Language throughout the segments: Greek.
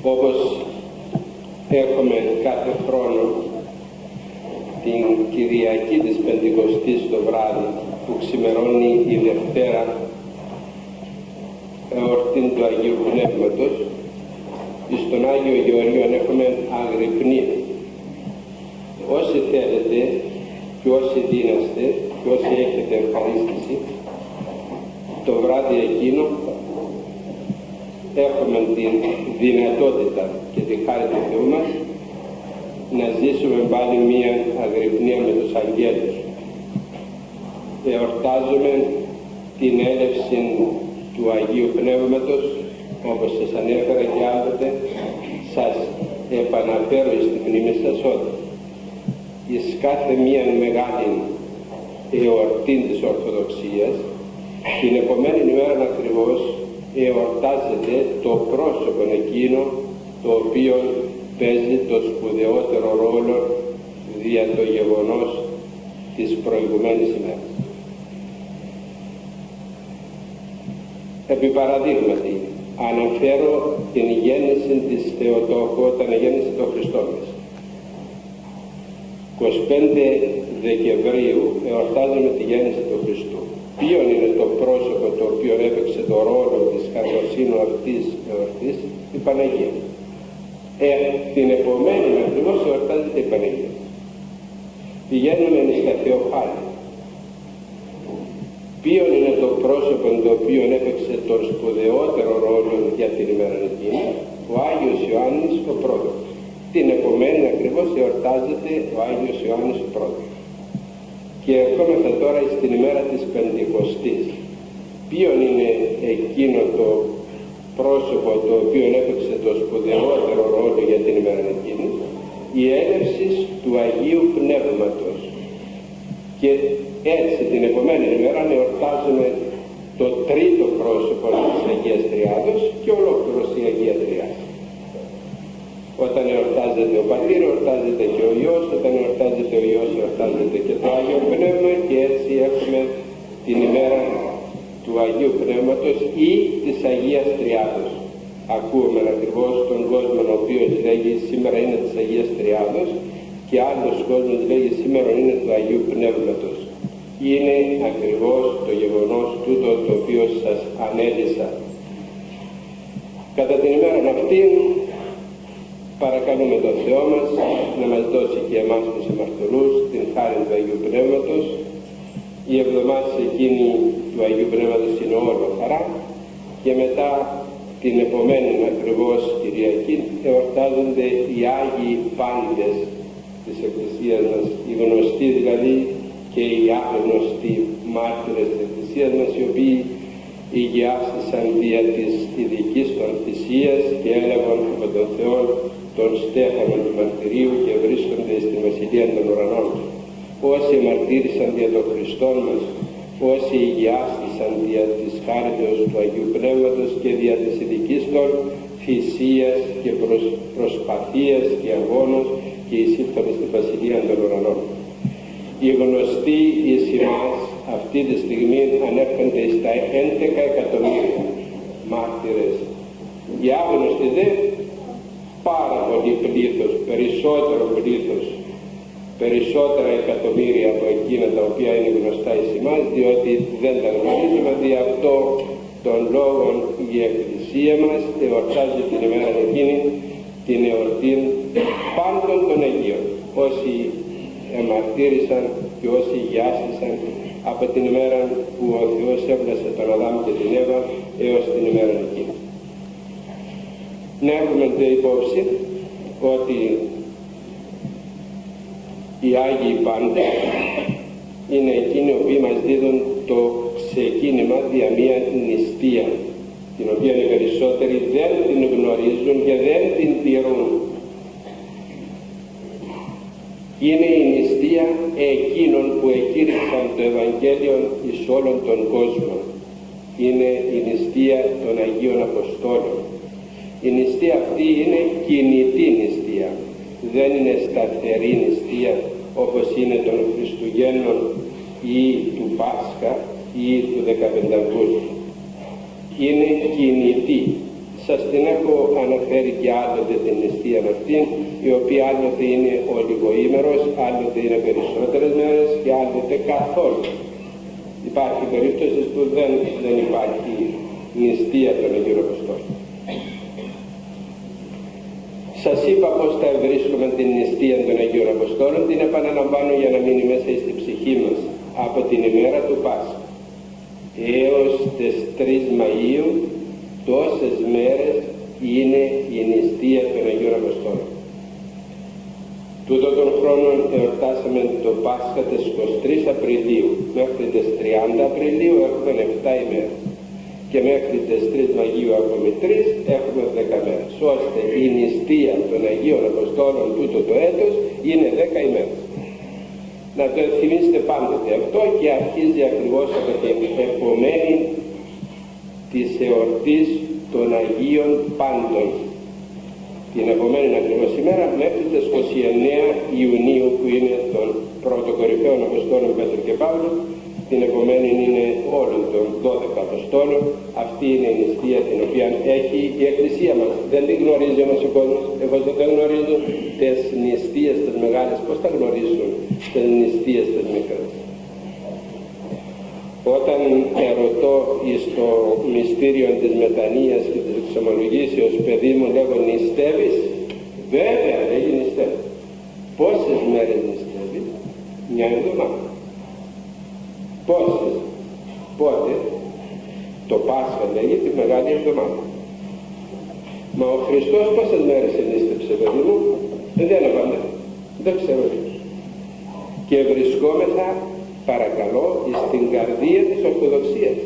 Όπως έχουμε κάθε χρόνο την Κυριακή της Πεντηκοστής το βράδυ που ξημερώνει η Δευτέρα εορτή του Αγίου Πνεύματος, στον Άγιο Γεωργίον έχουμε αγρυπνία. Όσοι θέλετε και όσοι δίναστε και όσοι έχετε ευχαρίστηση, το βράδυ εκείνο έχουμε την δυνατότητα και τη χάρη του Θεού μας να ζήσουμε πάλι μία αγρυπνία με τους αγγέλους. Εορτάζουμε την έλευση του Αγίου Πνεύματος, όπως σας ανέφερα και άλλοτε, σας επαναφέρω στη μνήμη σας ότι εις κάθε μία μεγάλη εορτή της Ορθοδοξίας, την επομένη ημέρα ακριβώς εορτάζεται το πρόσωπο εκείνο το οποίο παίζει το σπουδαιότερο ρόλο δια το γεγονός της προηγουμένης ημέρας. Επί παραδείγματι, αναφέρω την γέννηση της Θεοτόκου όταν γέννησε το Χριστό μας. 25 Δεκεμβρίου εορτάζουμε τη γέννηση του Χριστού. Ποιον είναι το πρόσωπο το οποίο έπαιξε το ρόλο της καρδοσύνου αυτής εορτής? Η Παναγία. Την επομένη ακριβώς εορτάζεται η Παναγία. Πηγαίνουμε στα Θεοφάνεια. Ποιον είναι το πρόσωπο το οποίο έπαιξε τον σπουδαιότερο ρόλο για την ημέρα εκείνη? Ο Άγιος Ιωάννης ο Πρόδρομος. Την επομένη ακριβώς εορτάζεται ο Άγιος Ιωάννης ο Πρόδρομος. Και ερχόμεθα τώρα στην ημέρα της Πεντηκοστής. Ποιον είναι εκείνο το πρόσωπο το οποίο έπαιξε το σπουδαιότερο ρόλο για την ημέρα εκείνη? Η έλευση του Αγίου Πνεύματος. Και έτσι την επομένη ημέρα εορτάζουμε το τρίτο πρόσωπο της Αγίας Τριάδος και ολόκληρος η Αγία Τριάδα. Όταν εορτάζεται ο Πατήρ, εορτάζεται και ο Υιός, όταν εορτάζεται ο Υιός, εορτάζεται και το Άγιο Πνεύμα, και έτσι έχουμε την ημέρα του Αγίου Πνεύματος ή της Αγίας Τριάδος. Ακούμε ακριβώς τον κόσμο ο οποίος λέγει σήμερα είναι της Αγίας Τριάδος και άλλος κόσμος λέγει σήμερα είναι του Αγίου Πνεύματος. Είναι ακριβώς το γεγονός τούτο το οποίο σας ανέλησα. Κατά την ημέρα αυτή παρακαλούμε τον Θεό μας να μας δώσει και εμάς τους αμαρτωλούς την χάρη του Αγίου Πνεύματος. Η εβδομάδα εκείνη του Αγίου Πνεύματος είναι όλο χαρά, και μετά την επομένη ακριβώς Κυριακή εορτάζονται οι Άγιοι Πάντες της Εκκλησίας μας, οι γνωστοί δηλαδή και οι άγνωστοι μάρτυρες της Εκκλησίας μας, οι οποίοι ηγιάστησαν δια της ειδικής των θυσίας και έλαβαν από τον Θεό τον στέφανο του μαρτυρίου και βρίσκονται στη Βασιλεία των Ουρανών. Όσοι μαρτύρησαν δια των Χριστών μας, όσοι ηγιάστησαν δια της χάριτος του Αγίου Πνεύματος και δια της ειδικής των θυσίας και προσπαθίας και αγώνος, και εισήλθαν στη Βασιλεία των Ουρανών. Οι γνωστοί εις εμάς αυτή τη στιγμή ανέρχονται στα 11 εκατομμύρια μάρτυρες. Οι άγνωστοι δε πάρα πολύ πλήθος, περισσότερο πλήθος, περισσότερα εκατομμύρια από εκείνα τα οποία είναι γνωστά εις εμάς, διότι δεν τα γνωρίζουμε. Δι' αυτό των λόγων η Εκκλησία μας εορτάζει την ημέρα εκείνη την εορτή πάντων των Αγίων, όσοι εμαρτύρησαν και όσοι ηγιάστησαν από την ημέρα που ο Θεός έβλασε τον Αδάμ και την Εύα έως την ημέρα εκείνη. Να έχουμε την υπόψη ότι οι Άγιοι Πάντες είναι εκείνοι οι οποίοι μας δίδουν το ξεκίνημα δια μία νηστεία, την οποία οι περισσότεροι δεν την γνωρίζουν και δεν την τηρούν. Είναι η νηστεία εκείνων που εκήρυξαν το Ευαγγέλιο εις όλον τον κόσμο. Είναι η νηστεία των Αγίων Αποστόλων. Η νηστεία αυτή είναι κινητή νηστεία. Δεν είναι σταθερή νηστεία όπως είναι των Χριστουγέννων ή του Πάσχα ή του Δεκαπενταυγούστου. Είναι κινητή Σας την έχω αναφέρει και άλλοτε την νηστεία αυτή, η οποία άλλοτε είναι ολιγοήμερος, άλλοτε είναι περισσότερες μέρες και άλλοτε καθόλου. Υπάρχει περίπτωση που δεν υπάρχει νηστεία των Αγίων Αποστόλων. Σας είπα πως θα βρίσκουμε την νηστεία των Αγίων Αποστόλων, την επαναλαμβάνω για να μείνει μέσα στη ψυχή μας. Από την ημέρα του Πάσχα έως τις 3 Μαΐου, τόσες μέρες είναι η νηστεία των Αγίων Αποστόλων. Τούτο των χρόνων εορτάσαμε το Πάσχα τις 23 Απριλίου. Μέχρι τις 30 Απριλίου έχουμε 7 ημέρες. Και μέχρι τις 3 Μαγείου ακόμη 3 έχουμε 10 μέρες. Ώστε η νηστεία των Αγίων Αποστόλων τούτο το έτος είναι 10 ημέρες. Να το θυμίσετε πάντοτε αυτό, και αρχίζει ακριβώς από την επομένη της εορτής των Αγίων Πάντων. Την επομένη ακριβώς ημέρα μέχρι τις 29 Ιουνίου, που είναι των πρωτοκορυφαίων Αποστόλων Πέτρου και Παύλου. Την επομένη είναι όλων των 12 Αποστόλων. Αυτή είναι η νηστεία την οποία έχει η Εκκλησία μας. Δεν την γνωρίζει όμως ο κόσμος. Εφόσον δεν γνωρίζουν τις νηστείες τις μεγάλες, πώς θα γνωρίζουν τις νηστείες τις μικρές? Όταν ερωτώ στο μυστήριο της μετανοίας και της εξομολογήσεως, παιδί μου, λέγω, νηστεύεις? Βέβαια, λέγει, νηστεύει. Πόσες μέρες νηστεύεις? Μια εβδομάδα. Πόσες? Πότε? Το Πάσχα λέγει τη Μεγάλη Εβδομάδα. Μα ο Χριστός πόσες μέρες ενίστεψε, παιδί μου? Δεν απαντά. Δεν ξέρω. Και βρισκόμεθα, παρακαλώ, στην καρδία της Ορθοδοξίας.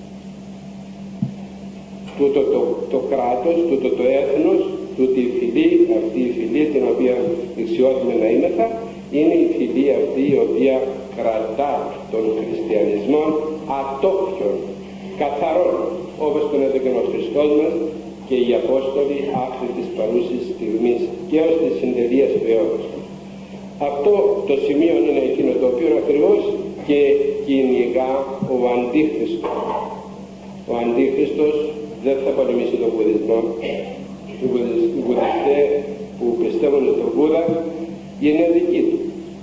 Τούτο το κράτος, τούτο το έθνος, τούτη η φυλή, αυτή η φυλή την οποία αξιότιμε να είμεθα, είναι η φυλή αυτή η οποία κρατά τον χριστιανισμό ατόφιον, καθαρόν, όπως τον έδωκε ο Χριστός μας και οι Απόστολοι άκρη της παρούσης στιγμής και ως της συντελείας του αιώνα. Αυτό το σημείο είναι εκείνο το οποίο ακριβώς και κυνηγά ο Αντίχριστος. Ο Αντίχριστος δεν θα πολεμήσει τον Βουδισμό. Οι Βουδιστές που πιστεύουν στον Βούδα είναι δικοί του.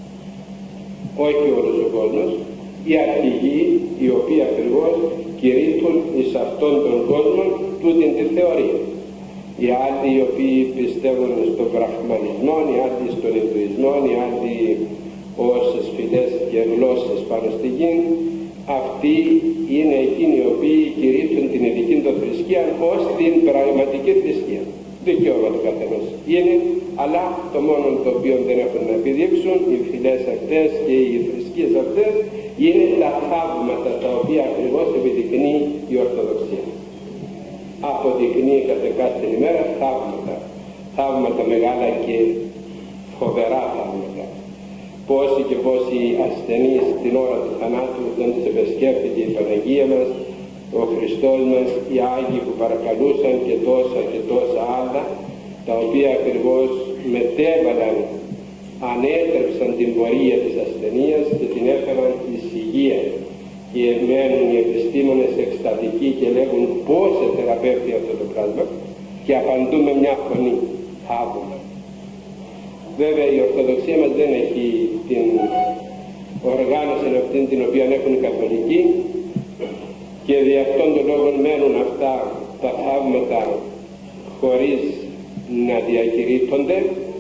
Όχι όλος ο κόσμος. Οι αρχηγοί, οι οποίοι ακριβώς κηρύττουν εις αυτόν τον κόσμο τούτην τη θεωρία. Οι άλλοι οι οποίοι πιστεύουν στον βραχμανισμό, οι άλλοι στον Ινδουισμό, οι άλλοι όσες φυλές και γλώσσες πάνω στη γη, αυτοί είναι εκείνοι οι οποίοι κηρύττουν την ειδική των θρησκεία ως την πραγματική θρησκεία. Δικαίωμα του καθενός είναι, αλλά το μόνο το οποίο δεν έχουν να επιδείξουν οι φυλές αυτές και οι θρησκείες αυτές είναι τα θαύματα τα οποία ακριβώς επιδεικνύει η Ορθοδοξία. Αποδεικνύει κάθε ημέρα θαύματα μεγάλα και φοβερά θαύματα. Πόσοι και πόσοι ασθενείς την ώρα του θανάτου δεν τους επισκέφθηκε η Παναγία μας, ο Χριστός μας, οι Άγιοι που παρακαλούσαν και τόσα άλλα, τα οποία ακριβώς μετέβαλαν, ανέτρεψαν την πορεία της ασθενείας και την έφεραν εις υγεία. Και μένουν οι επιστήμονες εκστατικοί και λέγουν πώς θεραπεύει αυτό το πράγμα, και απαντούν με μια φωνή: θαύμα. Βέβαια η Ορθοδοξία μας δεν έχει την οργάνωση αυτή την οποία έχουν οι Καθολικοί, και δι' αυτόν τον λόγο μένουν αυτά τα θαύματα χωρίς να διακηρύττονται,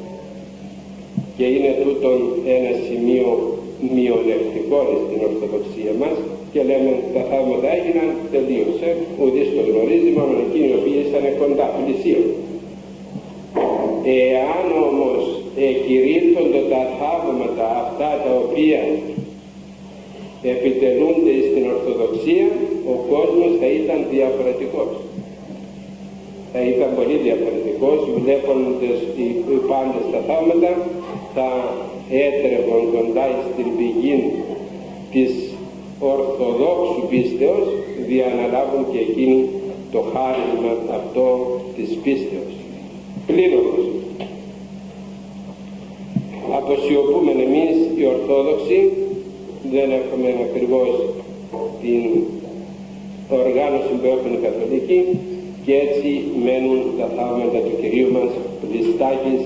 και είναι τούτον ένα σημείο μειονεκτικό στην Ορθοδοξία μας, και λέμε τα θαύματα έγιναν, τελείωσε, ουδής το γνωρίζει, μόνο εκείνοι οι οποίοι ήσαν κοντά, πλησίον. Εάν όμως εκηρύττονται τα θαύματα αυτά τα οποία επιτελούνται στην Ορθοδοξία, ο κόσμος θα ήταν διαφορετικός. Θα ήταν πολύ διαφορετικός, βλέποντας οι πάντες τα θαύματα, θα έτρεβον κοντά στην πηγή της Ορθοδόξου πίστεως, δια να λάβουν και εκείνοι το χάρισμα αυτό της πίστεως. Πλην όμως αποσιωπούμεν εμείς οι Ορθόδοξοι, δεν έχουμε ακριβώς την οργάνωση που έχουν οι Καθολικοί, και έτσι μένουν τα θαύματα του Κυρίου μας πλιστάκης,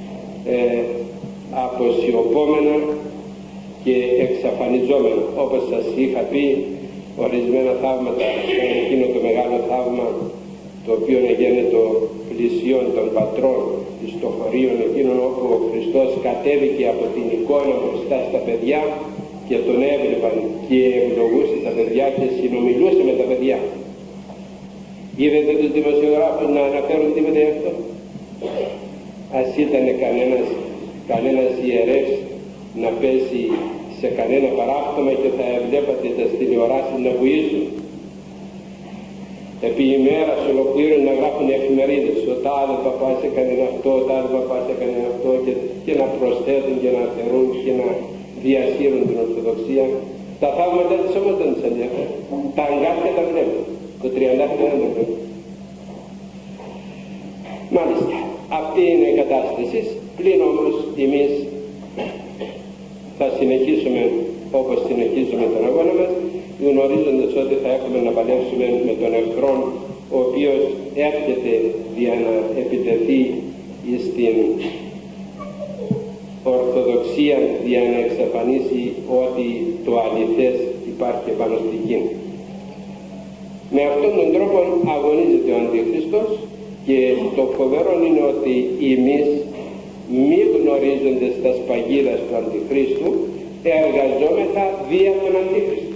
αποσιωπόμενα και εξαφανιζόμενα. Όπως σας είχα πει, ορισμένα θαύματα, εκείνο το μεγάλο θαύμα το οποίο έγινε το πλησιόν των πατρών στο χωρίον εκείνον, όπου ο Χριστός κατέβηκε από την εικόνα μπροστά στα παιδιά και τον έβλεπαν και ευλογούσε τα παιδιά και συνομιλούσε με τα παιδιά. Είδατε τους δημοσιογράφους να αναφέρουν τίποτα γι' αυτό? Ας ήταν κανένας ιερεύς να πέσει σε κανένα παράπτωμα και θα βλέπατε τα τηλεοράσεις να βουίζουν. Επί ημέρας ολοκλήρων να γράφουν οι εφημερίδες, ο τάδε παπάς έκανε αυτό, ο τάδε παπάς έκανε αυτό, και να προσθέτουν και να αφαιρούν και να διασύρουν την Ορθοδοξία. Τα θαύματα της όμως δεν τους ενδιαφέρουν. Τα αγκάθια τα βλέπουν. Το 30 δεν το βλέπουν. Μάλιστα, αυτή είναι η κατάσταση. Πλην όμως εμείς θα συνεχίσουμε όπως συνεχίζουμε τον αγώνα μας, γνωρίζοντας ότι θα έχουμε να παλέψουμε με τον εχθρό, ο οποίος έρχεται για να επιτεθεί στην Ορθοδοξία, για να εξαφανίσει ότι το αληθές υπάρχει επάνω στη γη. Με αυτόν τον τρόπο αγωνίζεται ο Αντίχριστος, και το φοβερό είναι ότι εμείς, μη γνωρίζοντας τα σπαγίδας του Αντιχρίστου, εργαζόμεθα δια τον Αντίχριστο.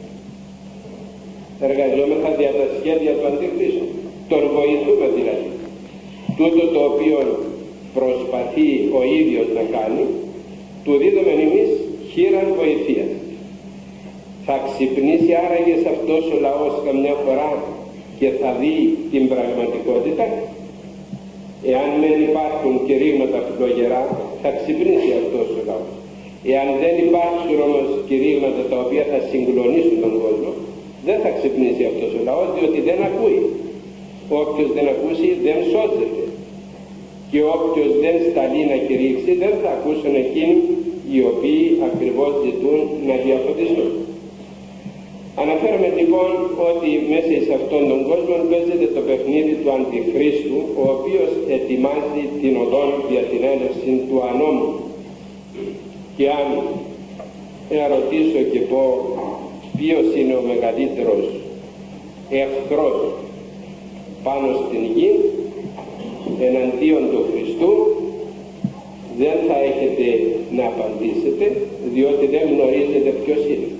Εργαζόμεθα δια τα σχέδια του Αντιχρίστου. Τον βοηθούμε δηλαδή. Τούτο το οποίο προσπαθεί ο ίδιος να κάνει, του δίδουμε εμείς χείραν βοηθείας. Θα ξυπνήσει άραγε αυτός ο λαός καμιά φορά και θα δει την πραγματικότητα? Εάν δεν υπάρχουν κηρύγματα φλογερά, θα ξυπνήσει αυτός ο λαός. Εάν δεν υπάρξουν όμως κηρύγματα τα οποία θα συγκλονίσουν τον κόσμο, δεν θα ξυπνήσει αυτός ο λαός, διότι δεν ακούει. Όποιος δεν ακούσει δεν σώζεται, και όποιος δεν σταλεί να κηρύξει δεν θα ακούσουν εκείνοι οι οποίοι ακριβώς ζητούν να διαφωτιστούν. Αναφέρομαι λοιπόν ότι μέσα σε αυτόν τον κόσμο παίζεται το παιχνίδι του Αντιχρίστου, ο οποίος ετοιμάζει την οδόν για την έλευση του ανώμου. Και αν ερωτήσω και πω ποιος είναι ο μεγαλύτερος εχθρός πάνω στην γη εναντίον του Χριστού, δεν θα έχετε να απαντήσετε, διότι δεν γνωρίζετε ποιος είναι.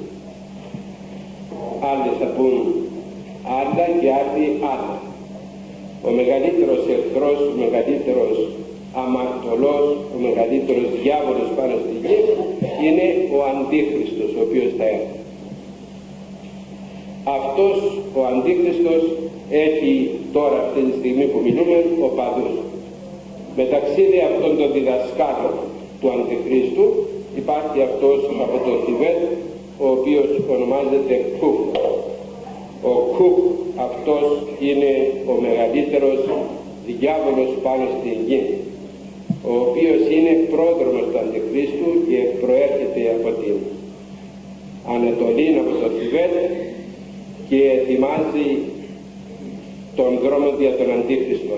Άλλοι θα πούν άλλα και άλλοι άλλα. Ο μεγαλύτερος εχθρός, ο μεγαλύτερος αμαρτωλός, ο μεγαλύτερος διάβολος πάνω στη γη είναι ο Αντίχριστος, ο οποίος θα έρθει. Αυτός ο Αντίχριστος έχει τώρα αυτή τη στιγμή που μιλούμε οπαδούς. Μεταξύ αυτών των διδασκάλων του Αντιχρίστου υπάρχει αυτός από το Θιβέτ, ο οποίος ονομάζεται Κουκ. Ο Κουκ αυτός είναι ο μεγαλύτερος διάβολος πάνω στην γη, ο οποίος είναι πρόδρομος του Αντιχρίστου και προέρχεται από την Ανατολή, από το Θιβέτ, και ετοιμάζει τον δρόμο για τον Αντίχριστο.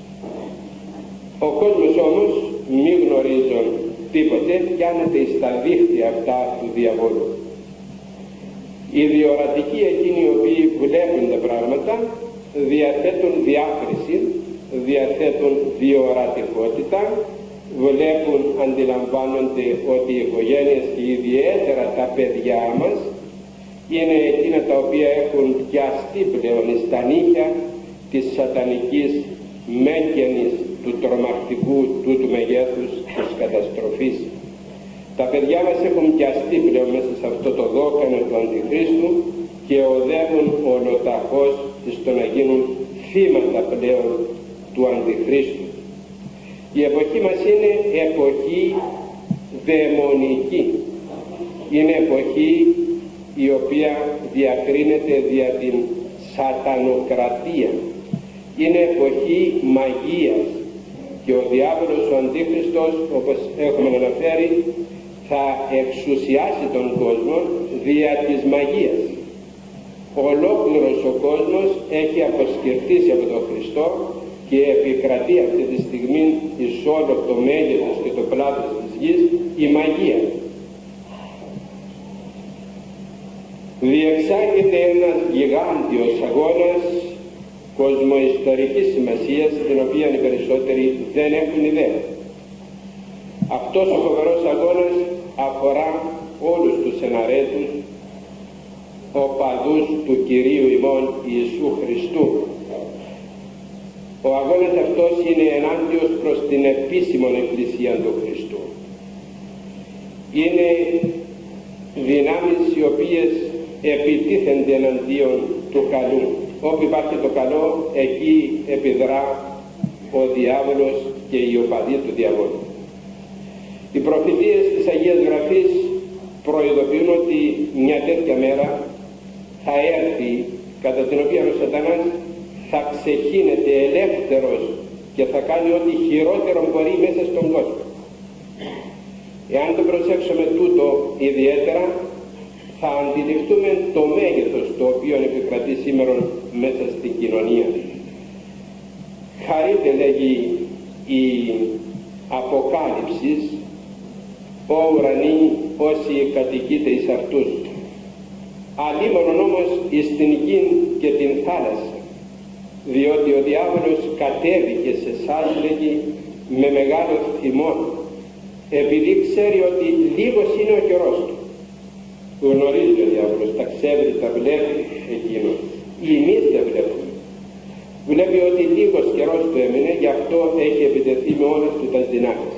Ο κόσμος όμως μη γνωρίζουν τίποτε, πιάνεται στα δίχτυα αυτά του διαβόλου. Οι διορατικοί εκείνοι οι οποίοι βλέπουν τα πράγματα διαθέτουν διάκριση, διαθέτουν διορατικότητα, βλέπουν, αντιλαμβάνονται ότι οι οικογένειες και ιδιαίτερα τα παιδιά μας είναι εκείνα τα οποία έχουν πιαστεί πλέον στα νύχια της σατανικής μέγενης του τρομακτικού τούτου μεγέθους της καταστροφής. Τα παιδιά μας έχουν πιαστεί πλέον μέσα σε αυτό το δόκανο του Αντιχρίστου και οδεύουν ολοταχώς στο να γίνουν θύματα πλέον του Αντιχρίστου. Η εποχή μας είναι εποχή δαιμονική. Είναι εποχή η οποία διακρίνεται δια την σατανοκρατία. Είναι εποχή μαγείας, και ο διάβολος, ο Αντίχριστος, όπως έχουμε αναφέρει, θα εξουσιάσει τον κόσμο δια της μαγείας. Ολόκληρος ο κόσμος έχει αποσκεφτήσει από τον Χριστό και επικρατεί αυτή τη στιγμή εις όλο το μέγεθος και το πλάτος της γης η μαγεία. Διεξάγεται ένας γιγάντιος αγώνας κοσμοϊστορικής σημασίας, την οποία οι περισσότεροι δεν έχουν ιδέα. Αυτός ο φοβερός αγώνας αφορά όλους τους εναρέτους οπαδούς του Κυρίου ημών Ιησού Χριστού. Ο αγώνας αυτός είναι ενάντιος προς την επίσημον Εκκλησία του Χριστού. Είναι δυνάμεις οι οποίες επιτίθενται εναντίον του καλού. Όπου υπάρχει το καλό, εκεί επιδρά ο διάβολος και οι οπαδοί του διαβόλου. Οι προφητείες της Αγίας Γραφής προειδοποιούν ότι μια τέτοια μέρα θα έρθει, κατά την οποία ο Σατανάς θα ξεχύνεται ελεύθερος και θα κάνει ό,τι χειρότερο μπορεί μέσα στον κόσμο. Εάν το προσέξουμε τούτο ιδιαίτερα, θα αντιληφθούμε το μέγεθος το οποίο επικρατεί σήμερα μέσα στην κοινωνία. Χαρείται, λέγει η Αποκάλυψης, «Ω ουρανοί όσοι κατοικείτε εις αυτούς, αλίμονον όμως εις την γη και την θάλασσα, διότι ο διάβολος κατέβηκε σε εσάς», λέγει, «με μεγάλο θυμό, επειδή ξέρει ότι λίγος είναι ο καιρός του». Γνωρίζει ο διάβολος, τα ξέρει, τα βλέπει εκείνο. Εμείς δεν βλέπουμε. Βλέπει ότι λίγος καιρός του έμεινε, γι' αυτό έχει επιτεθεί με όλες του τα δυνάμεις.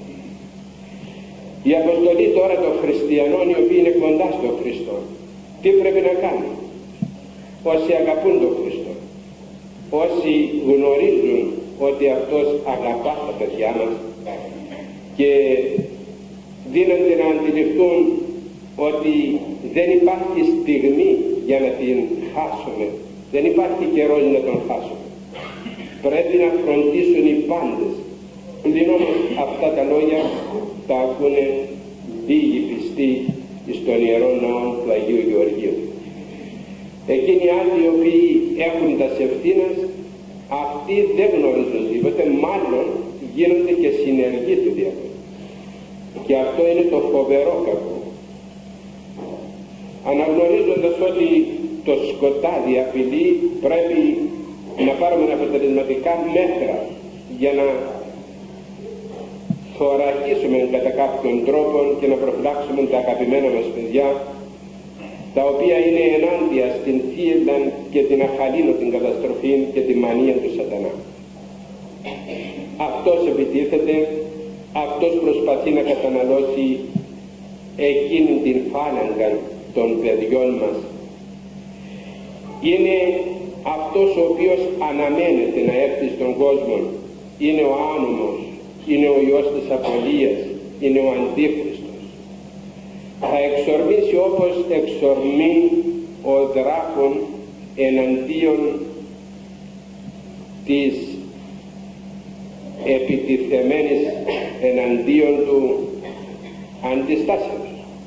Η αποστολή τώρα των χριστιανών, οι οποίοι είναι κοντά στον Χριστό, τι πρέπει να κάνουν? Όσοι αγαπούν τον Χριστό, όσοι γνωρίζουν ότι αυτός αγαπά τα παιδιά μας και δίνονται να αντιληφθούν ότι δεν υπάρχει στιγμή για να την χάσουμε, δεν υπάρχει καιρός να τον χάσουμε. Πρέπει να φροντίσουν οι πάντες. Πλην όμως αυτά τα λόγια τα ακούνε λίγοι πιστοί στον Ιερό Ναό του Αγίου Γεωργίου. Εκείνοι άλλοι οι οποίοι έχουν τα ευθύνες, αυτοί δεν γνωρίζουν τίποτε, μάλλον γίνονται και συνεργοί του διαβόλου. Και αυτό είναι το φοβερό κακό. Αναγνωρίζοντας ότι το σκοτάδι απειλεί, πρέπει να πάρουμε αποτελεσματικά μέτρα για να θωρακίσουμε κατά κάποιον τρόπο και να προφυλάξουμε τα αγαπημένα μας παιδιά, τα οποία είναι ενάντια στην θύελλα και την αχαλήνωτη καταστροφή και τη μανία του Σατανά. Αυτός επιτίθεται, αυτός προσπαθεί να καταναλώσει εκείνη την φάλαγγα των παιδιών μας. Είναι αυτός ο οποίος αναμένεται να έρθει στον κόσμο. Είναι ο άνομος, είναι ο Υιός της Απολίας, είναι ο Αντίχριστος. Θα εξορμήσει όπως εξορμεί ο δράκων εναντίον της επιτιθεμένης εναντίον του αντιστάσεως.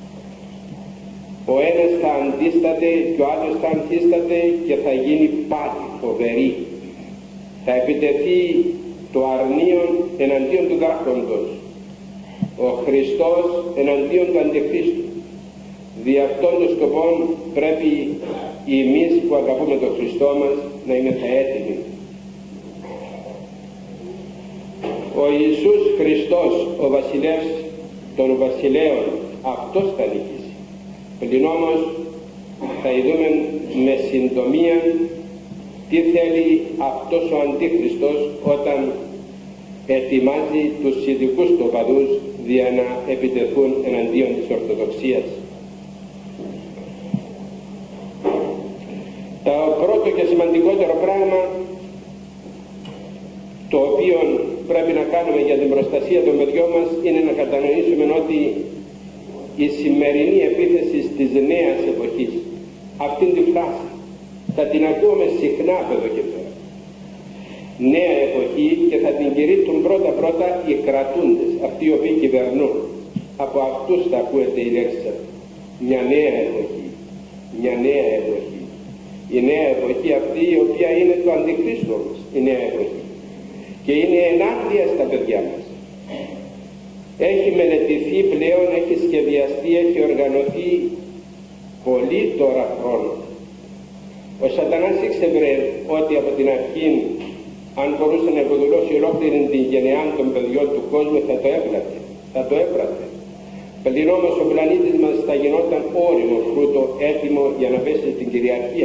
Ο ένας θα αντίσταται και ο άλλος θα αντίσταται και θα γίνει πάλι φοβερή. Θα επιτεθεί το αρνίον εναντίον του δράκοντος, ο Χριστός εναντίον του Αντιχρίστου. Δι' αυτόν τον σκοπό πρέπει εμείς που αγαπούμε τον Χριστό μας να είμαστε έτοιμοι. Ο Ιησούς Χριστός, ο βασιλεύς των βασιλέων, αυτός θα νικήσει. Πλην όμως θα ειδούμε με συντομία τι θέλει αυτός ο Αντίχριστος όταν ετοιμάζει τους ειδικούς του οπαδούς για να επιτεθούν εναντίον της Ορθοδοξίας. Το πρώτο και σημαντικότερο πράγμα το οποίο πρέπει να κάνουμε για την προστασία των παιδιών μας είναι να κατανοήσουμε ότι η σημερινή επίθεση της νέας εποχής, αυτήν τη φράση θα την ακούμε συχνά από εδώ και πέρα. Νέα εποχή, και θα την κηρύττουν πρώτα οι κρατούντες, αυτοί οι οποίοι κυβερνούν. Από αυτούς θα ακούετε η λέξη. Μια νέα εποχή, μια νέα εποχή. Η νέα εποχή αυτή, η οποία είναι του Αντιχρίστου όμως, η νέα εποχή, και είναι ενάντια στα παιδιά μας. Έχει μελετηθεί πλέον, έχει σχεδιαστεί, έχει οργανωθεί πολύ τώρα χρόνο. Ο Σατανάς ήξερε ότι από την αρχή, αν μπορούσε να υποδουλώσει ολόκληρη την γενεά των παιδιών του κόσμου, θα το έπρατε. Πλην όμως ο πλανήτης μας θα γινόταν όριμο φρούτο, έτοιμο για να πέσει στην κυριαρχία.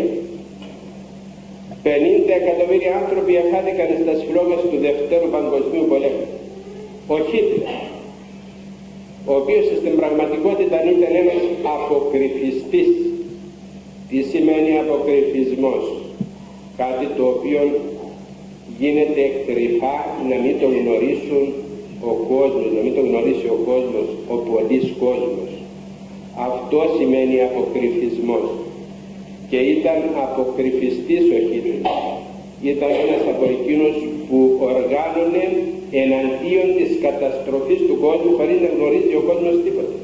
50 εκατομμύρια άνθρωποι εχάθηκαν στις φλόγες του Δευτέρου Παγκοσμίου Πολέμου. Ο Χίτλερ, ο οποίος στην πραγματικότητα ήταν ένας αποκρυφιστής. Τι σημαίνει αποκρυφισμός? Κάτι το οποίο γίνεται κρυφά, να μην το γνωρίσουν ο κόσμος, να μην το γνωρίσει ο κόσμος, ο πολύς κόσμος. Αυτό σημαίνει αποκρυφισμός. Και ήταν αποκρυφιστής ο Χίτλερ. Ήταν ένας από εκείνους που οργάνωνε εναντίον της καταστροφής του κόσμου χωρίς να γνωρίζει ο κόσμος τίποτα.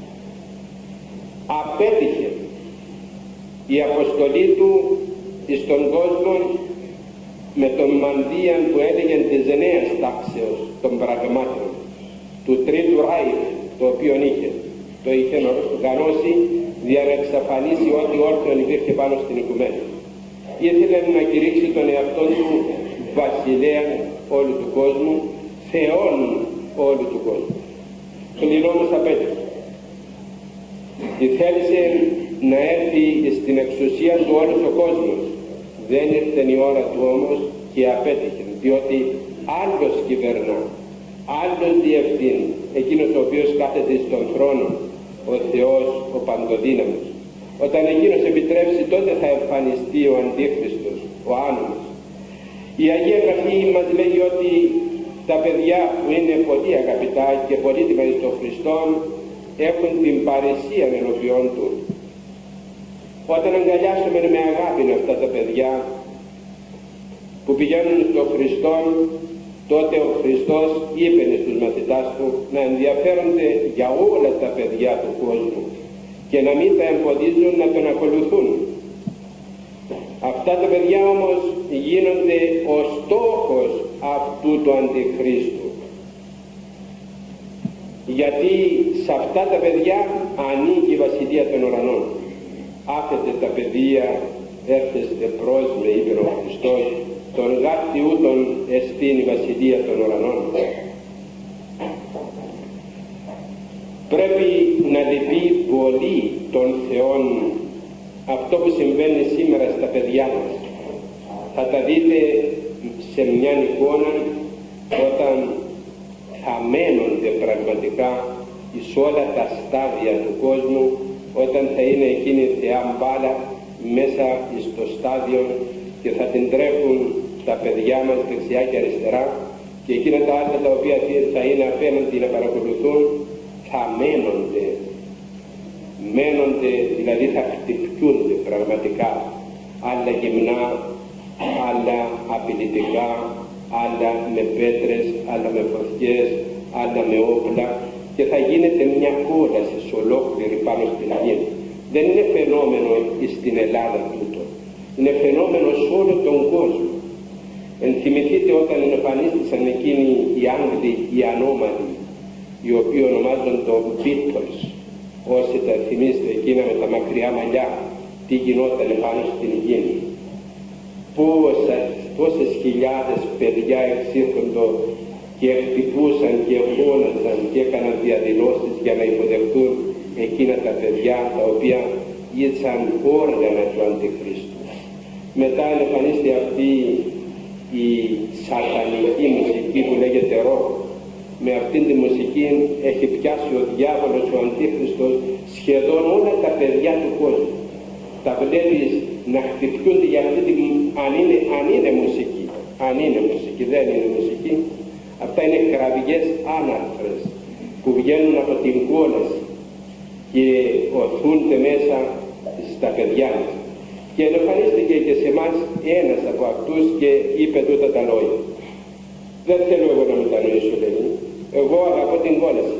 Απέτυχε η αποστολή του στον κόσμο με τον μανδύαν που έλεγε της νέας τάξεως των πραγμάτων, του Τρίτου Ράιχ, το οποίο το είχε οργανώσει για να εξαφανίσει ό,τι όρθιον υπήρχε πάνω στην οικουμένη. Ήθελε να κηρύξει τον εαυτό του βασιλέα όλου του κόσμου, θεόν όλου του κόσμου. Πλην όμως απέτυχε. Και θέλησε να έρθει στην εξουσία του όλος ο κόσμος. Δεν ήρθε η ώρα του όμως και απέτυχε, διότι άλλος κυβερνά, άλλος διευθύνει, εκείνος ο οποίος κάθεται στον θρόνο, ο Θεός, ο Παντοδύναμος. Όταν εκείνος επιτρέψει, τότε θα εμφανιστεί ο Αντίχριστος, ο άνομος. Η Αγία Γραφή μας λέει ότι τα παιδιά που είναι πολύ αγαπητά και πολύτιμα εις τον Χριστό έχουν την παρησία ενώπιον του. Όταν αγκαλιάσουμε με αγάπη αυτά τα παιδιά που πηγαίνουν στον Χριστό, τότε ο Χριστός είπε στους μαθητάς του να ενδιαφέρονται για όλα τα παιδιά του κόσμου και να μην τα εμποδίζουν να τον ακολουθούν. Αυτά τα παιδιά όμως γίνονται ο στόχος αυτού του Αντιχρίστου, γιατί σε αυτά τα παιδιά ανήκει η Βασιλεία των Ουρανών. Άφετε τα παιδεία, έρχεστε προς με, είπε ο Χριστός, τον γάρτη ούτων εστίν η Βασιλεία των Ουρανών. Πρέπει να λυπεί πολύ των Θεών αυτό που συμβαίνει σήμερα στα παιδιά μας. Θα τα δείτε σε μια εικόνα όταν θα μένονται πραγματικά εις όλα τα στάδια του κόσμου, όταν θα είναι εκείνη η θεά μπάλα μέσα στο στάδιο και θα την τρέχουν τα παιδιά μας δεξιά και αριστερά, και εκείνα τα άλλα τα οποία θα είναι απέναντι να παρακολουθούν θα μένονται, δηλαδή θα χτυπιούνται πραγματικά, άλλα γυμνά, άλλα απειλητικά, άλλα με πέτρες, άλλα με φωτιές, άλλα με όπλα, και θα γίνεται μια κόλαση σε ολόκληρη πάνω στην γη. Δεν είναι φαινόμενο στην Ελλάδα τούτο, είναι φαινόμενο σε όλο τον κόσμο. Ενθυμηθείτε όταν εμφανίστησαν εκείνοι οι Άγγλοι, οι ανώμαλοι, οι οποίοι ονομάζονται Beatles. Όσοι τα θυμίστε εκείνα με τα μακριά μαλλιά, τι γινόταν πάνω στην γη. Πόσες χιλιάδες παιδιά εξήρχονται και χτυπούσαν και φώναζαν και έκαναν διαδηλώσεις για να υποδεχτούν εκείνα τα παιδιά τα οποία ήσαν όργανα του Αντιχρίστου. Μετά εμφανίστηκε αυτή η σατανική μουσική που λέγεται ροκ. Με αυτήν τη μουσική έχει πιάσει ο διάβολος, ο Αντίχριστος, σχεδόν όλα τα παιδιά του κόσμου. Τα βλέπεις να χτυπιούνται για αυτή την, αν είναι μουσική. Αν είναι μουσική, δεν είναι μουσική. Αυτά είναι κραυγές άναρθρες που βγαίνουν από την κόλαση και οθούνται μέσα στα παιδιά μας. Και εμφανίστηκε και σε εμάς ένας από αυτούς και είπε τούτα τα λόγια. Δεν θέλω εγώ να μετανοήσω, λέει. Εγώ αγαπώ την κόλαση.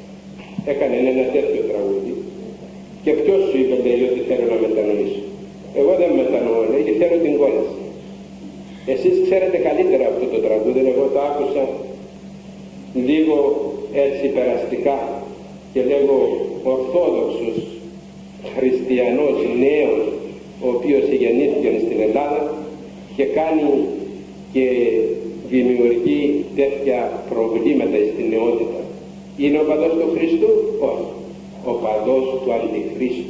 Έκανε ένα τέτοιο τραγούδι. Και ποιος σου είπε, λέει, ότι θέλω να μετανοήσω? Εγώ δεν μετανοώ, λέει, θέλω την κόλαση. Εσείς ξέρετε καλύτερα αυτό το τραγούδι, εγώ το άκουσα λίγο έτσι περαστικά και λέγω ορθόδοξος χριστιανός νέος, ο οποίος γεννήθηκε στην Ελλάδα και κάνει και δημιουργεί τέτοια προβλήματα στην νεότητα. Είναι ο παδός του Χριστού? Όχι. Ο παδός του Αντιχρίστου.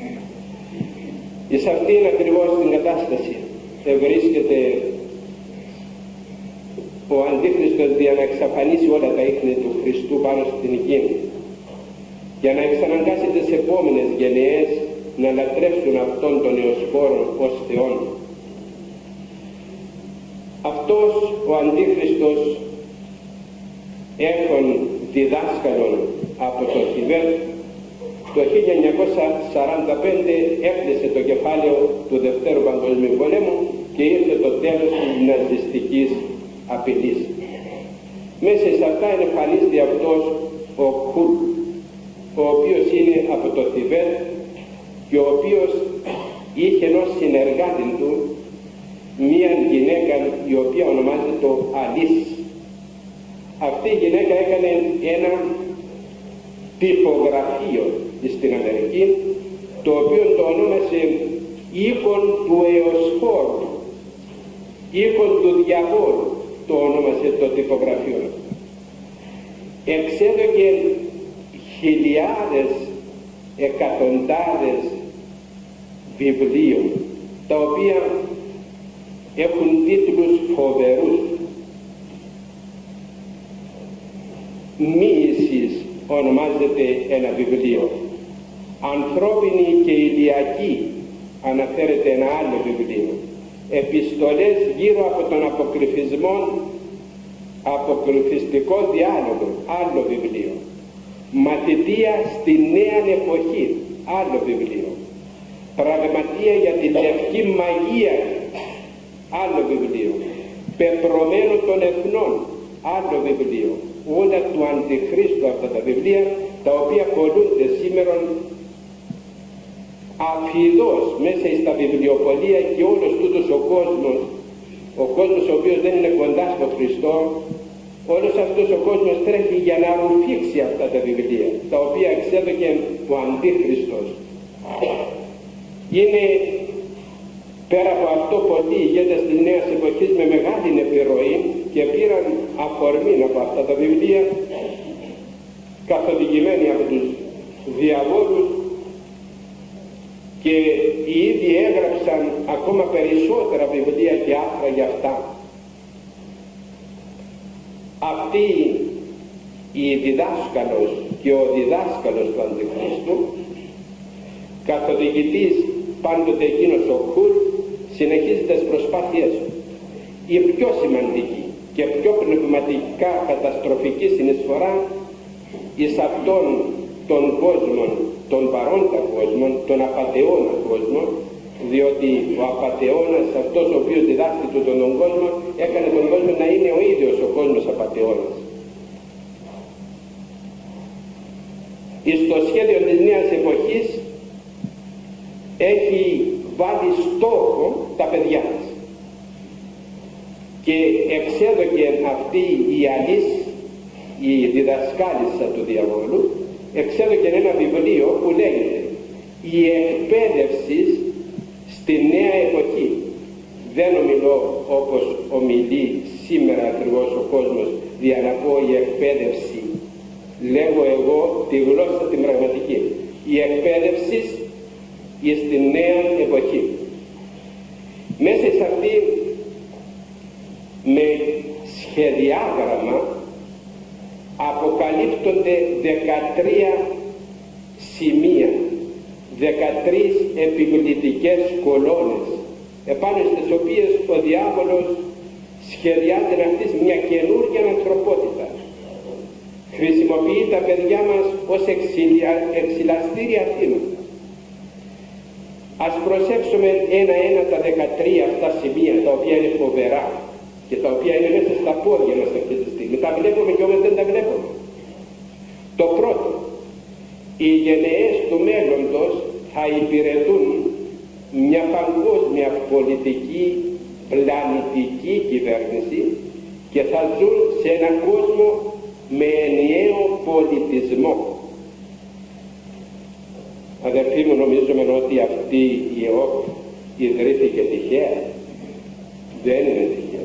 Εις αυτήν ακριβώς την κατάσταση βρίσκεται ο Αντίχριστος για να εξαφανίσει όλα τα ίχνη του Χριστού πάνω στην γη, για να εξαναγκάσει τις επόμενες γενιές να λατρεύσουν αυτόν τον Εωσφόρο ως Θεόν. Αυτός ο Αντίχριστος έχουν διδάσκαλον από το Θιβέτ. Το 1945 έκλεισε το κεφάλαιο του Δευτέρου Παγκοσμίου Πολέμου και ήρθε το τέλος της ναζιστικής απειλής. Μέσα σε αυτά εμφανίζεται αυτός ο Κουλ, ο οποίος είναι από το Θιβέτ και ο οποίος είχε ενός συνεργάτη του μία γυναίκα η οποία ονομάζεται το Αλής. Αυτή η γυναίκα έκανε ένα τυπογραφείο στην Αμερική, το οποίο το ονόμασε οίκον του Εωσφόρου, οίκον του διαβόλου, το ονόμασε το τυπογραφείο. Εξέδωκε χιλιάδες, εκατοντάδες βιβλίων, τα οποία έχουν τίτλους φοβερούς. Μοίησης ονομάζεται ένα βιβλίο. Ανθρώπινη και ηλιακή αναφέρεται ένα άλλο βιβλίο. Επιστολές γύρω από τον αποκρυφιστικό διάλογο, άλλο βιβλίο. Μαθητεία στη νέα εποχή, άλλο βιβλίο. Πραγματεία για τη λευκή μαγεία, άλλο βιβλίο. Πεπρωμένο των εθνών, άλλο βιβλίο. Όλα του Αντιχρίστου αυτά τα βιβλία, τα οποία πολλούνται σήμερα αφιδώς μέσα στα βιβλιοπωλεία, και όλος τούτος ο κόσμος ο οποίος δεν είναι κοντά στο Χριστό, όλος αυτός ο κόσμος τρέχει για να ρουφήξει αυτά τα βιβλία, τα οποία εξέδωκε ο Αντίχριστος. Είναι πέρα από αυτό πολλοί ηγέτες της νέας εποχής με μεγάλη επιρροή και πήραν αφορμή από αυτά τα βιβλία, καθοδηγημένοι από τους διαβόλους, και οι ίδιοι έγραψαν ακόμα περισσότερα βιβλία και άρθρα για αυτά. Αυτή η διδάσκαλος και ο διδάσκαλος του Αντιχρίστου, καθοδηγητής πάντοτε εκείνος ο Κουλ, συνεχίζει τις προσπάθειές του. Η πιο σημαντική και πιο πνευματικά καταστροφική συνεισφορά εις αυτόν των κόσμων, των παρόντα κόσμων, των απατεώνα κόσμων, διότι ο απατεώνας, αυτός ο οποίος διδάσκει τον κόσμο, έκανε τον κόσμο να είναι ο ίδιος ο κόσμος απατεώνας. Στο σχέδιο της νέας εποχής έχει βάλει στόχο τα παιδιά μας, και εξέδωκε αυτή η Αλής, η διδασκάλισσα του διαβόλου, εξέδωκε ένα βιβλίο που λέγεται «Η εκπαίδευση στη νέα εποχή». Δεν ομιλώ όπως ομιλεί σήμερα ακριβώς ο κόσμος, για να πω η εκπαίδευση. Λέγω εγώ τη γλώσσα την πραγματική. Η εκπαίδευση στη νέα εποχή. Μέσα σε αυτή, με σχεδιάγραμμα, αποκαλύπτονται 13 σημεία, 13 επιβλητικές κολόνες, επάνω στις οποίες ο διάβολος σχεδιάζει να χτίσει μια καινούργια ανθρωπότητα. Χρησιμοποιεί τα παιδιά μας ως εξυλαστήρια θύματα. Ας προσέξουμε ένα-ένα τα 13 αυτά σημεία, τα οποία είναι φοβερά και τα οποία είναι μέσα στα πόδια μας αυτή τη στιγμή. Τα βλέπουμε και όμως δεν τα βλέπουμε. Το πρώτο, οι γενναίες του μέλλοντος θα υπηρετούν μια παγκόσμια πολιτική πλανητική κυβέρνηση και θα ζουν σε έναν κόσμο με ενιαίο πολιτισμό. Αδερφοί μου, νομίζουμε ότι αυτή η ΕΟΚ ιδρύθηκε τυχαία. Δεν είναι τυχαία.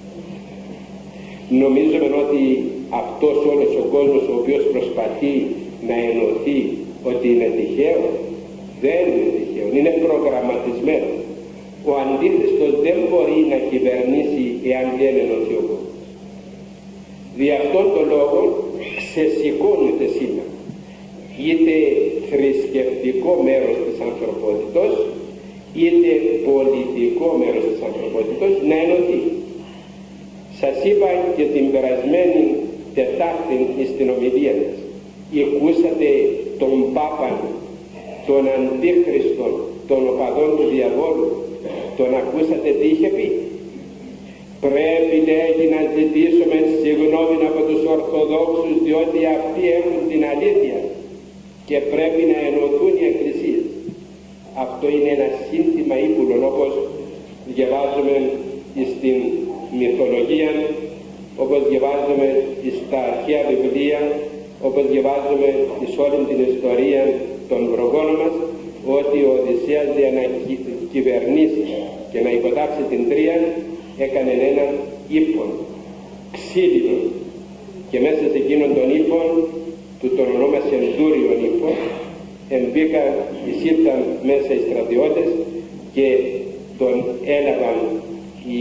Νομίζουμε ότι αυτός όλος ο κόσμος ο οποίος προσπαθεί να ενωθεί ότι είναι τυχαίο. Δεν είναι τυχαίο, είναι προγραμματισμένο. Ο Αντίχριστος δεν μπορεί να κυβερνήσει εάν δεν ενωθεί ο κόσμος. Δι' αυτόν τον λόγο ξεσηκώνεται σήμερα είτε θρησκευτικό μέρος της ανθρωπότητος είτε πολιτικό μέρος της ανθρωπότητος να ενωθεί. Σας είπα και την περασμένη Τετάρτη στην ομιλία μας, ακούσατε τον Πάπα, τον Αντίχριστο, των οπαδών του διαβόλου, τον ακούσατε τι είχε πει? Πρέπει, λέγει, να ζητήσουμε συγγνώμη από τους Ορθοδόξους, διότι αυτοί έχουν την αλήθεια και πρέπει να ενωθούν οι εκκλησίες. Αυτό είναι ένα σύνθημα ύπουλων, όπως διαβάζουμε στην μυθολογία, όπως διαβάζουμε στα αρχαία βιβλία, όπως διαβάζουμε εις όλη την ιστορία των προγόνων μας, ότι ο Οδυσσέας για να κυβερνήσει και να υποτάξει την Τρία έκανε έναν ύπον ξύλινο και μέσα σε εκείνον τον ύπον του τον ονόμασε Δούριον ύπον. Εισήλθαν μέσα οι στρατιώτες και τον έλαβαν οι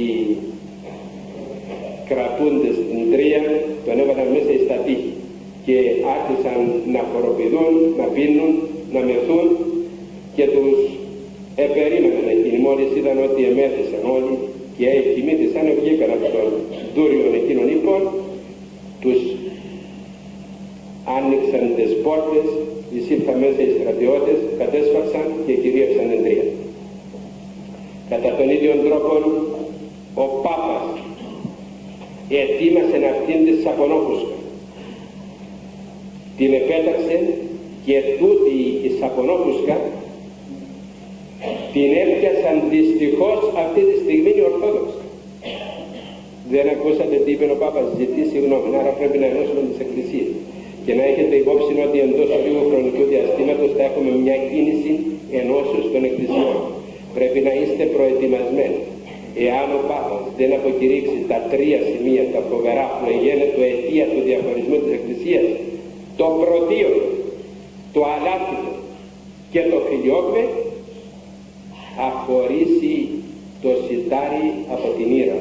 κρατούντες στην Τρία, τον έβαλαν μέσα στα τείχη και άρχισαν να χοροπηδούν, να πίνουν, να μεθούν και τους περίμεναν εκείνοι. Μόλις είδαν ότι εμέθησαν όλοι και κοιμήθησαν, βγήκαν από τον Δούριον εκείνον ύπον, τους άνοιξαν τις πόρτες, εισήλθαν μέσα οι στρατιώτες, κατέσφαξαν και κυρίευσαν την Τρία. Κατά τον ίδιο τρόπο ο Πάπας ετοίμασε αυτήν τη σαπονόφουσκα, την επέταξε και τούτη η σαπονόφουσκα την έπιασαν δυστυχώς αυτή τη στιγμή οι Ορθόδοξοι. Δεν ακούσατε τι είπε ο Πάπας? Ζητεί συγγνώμη. Άρα πρέπει να ενώσουμε τις εκκλησίες και να έχετε υπόψη ότι εντός λίγου χρονικού διαστήματος θα έχουμε μια κίνηση ενώσεως των εκκλησιών. Πρέπει να είστε προετοιμασμένοι. Εάν ο Πάπας δεν αποκηρύξει τα τρία σημεία, τα φοβερά που έγινε το αιτία του διαχωρισμού της εκκλησίας, το πρωτείο, το αλάθητο και το φιλιόκμε, θα χωρίσει το σιτάρι από την ήρα.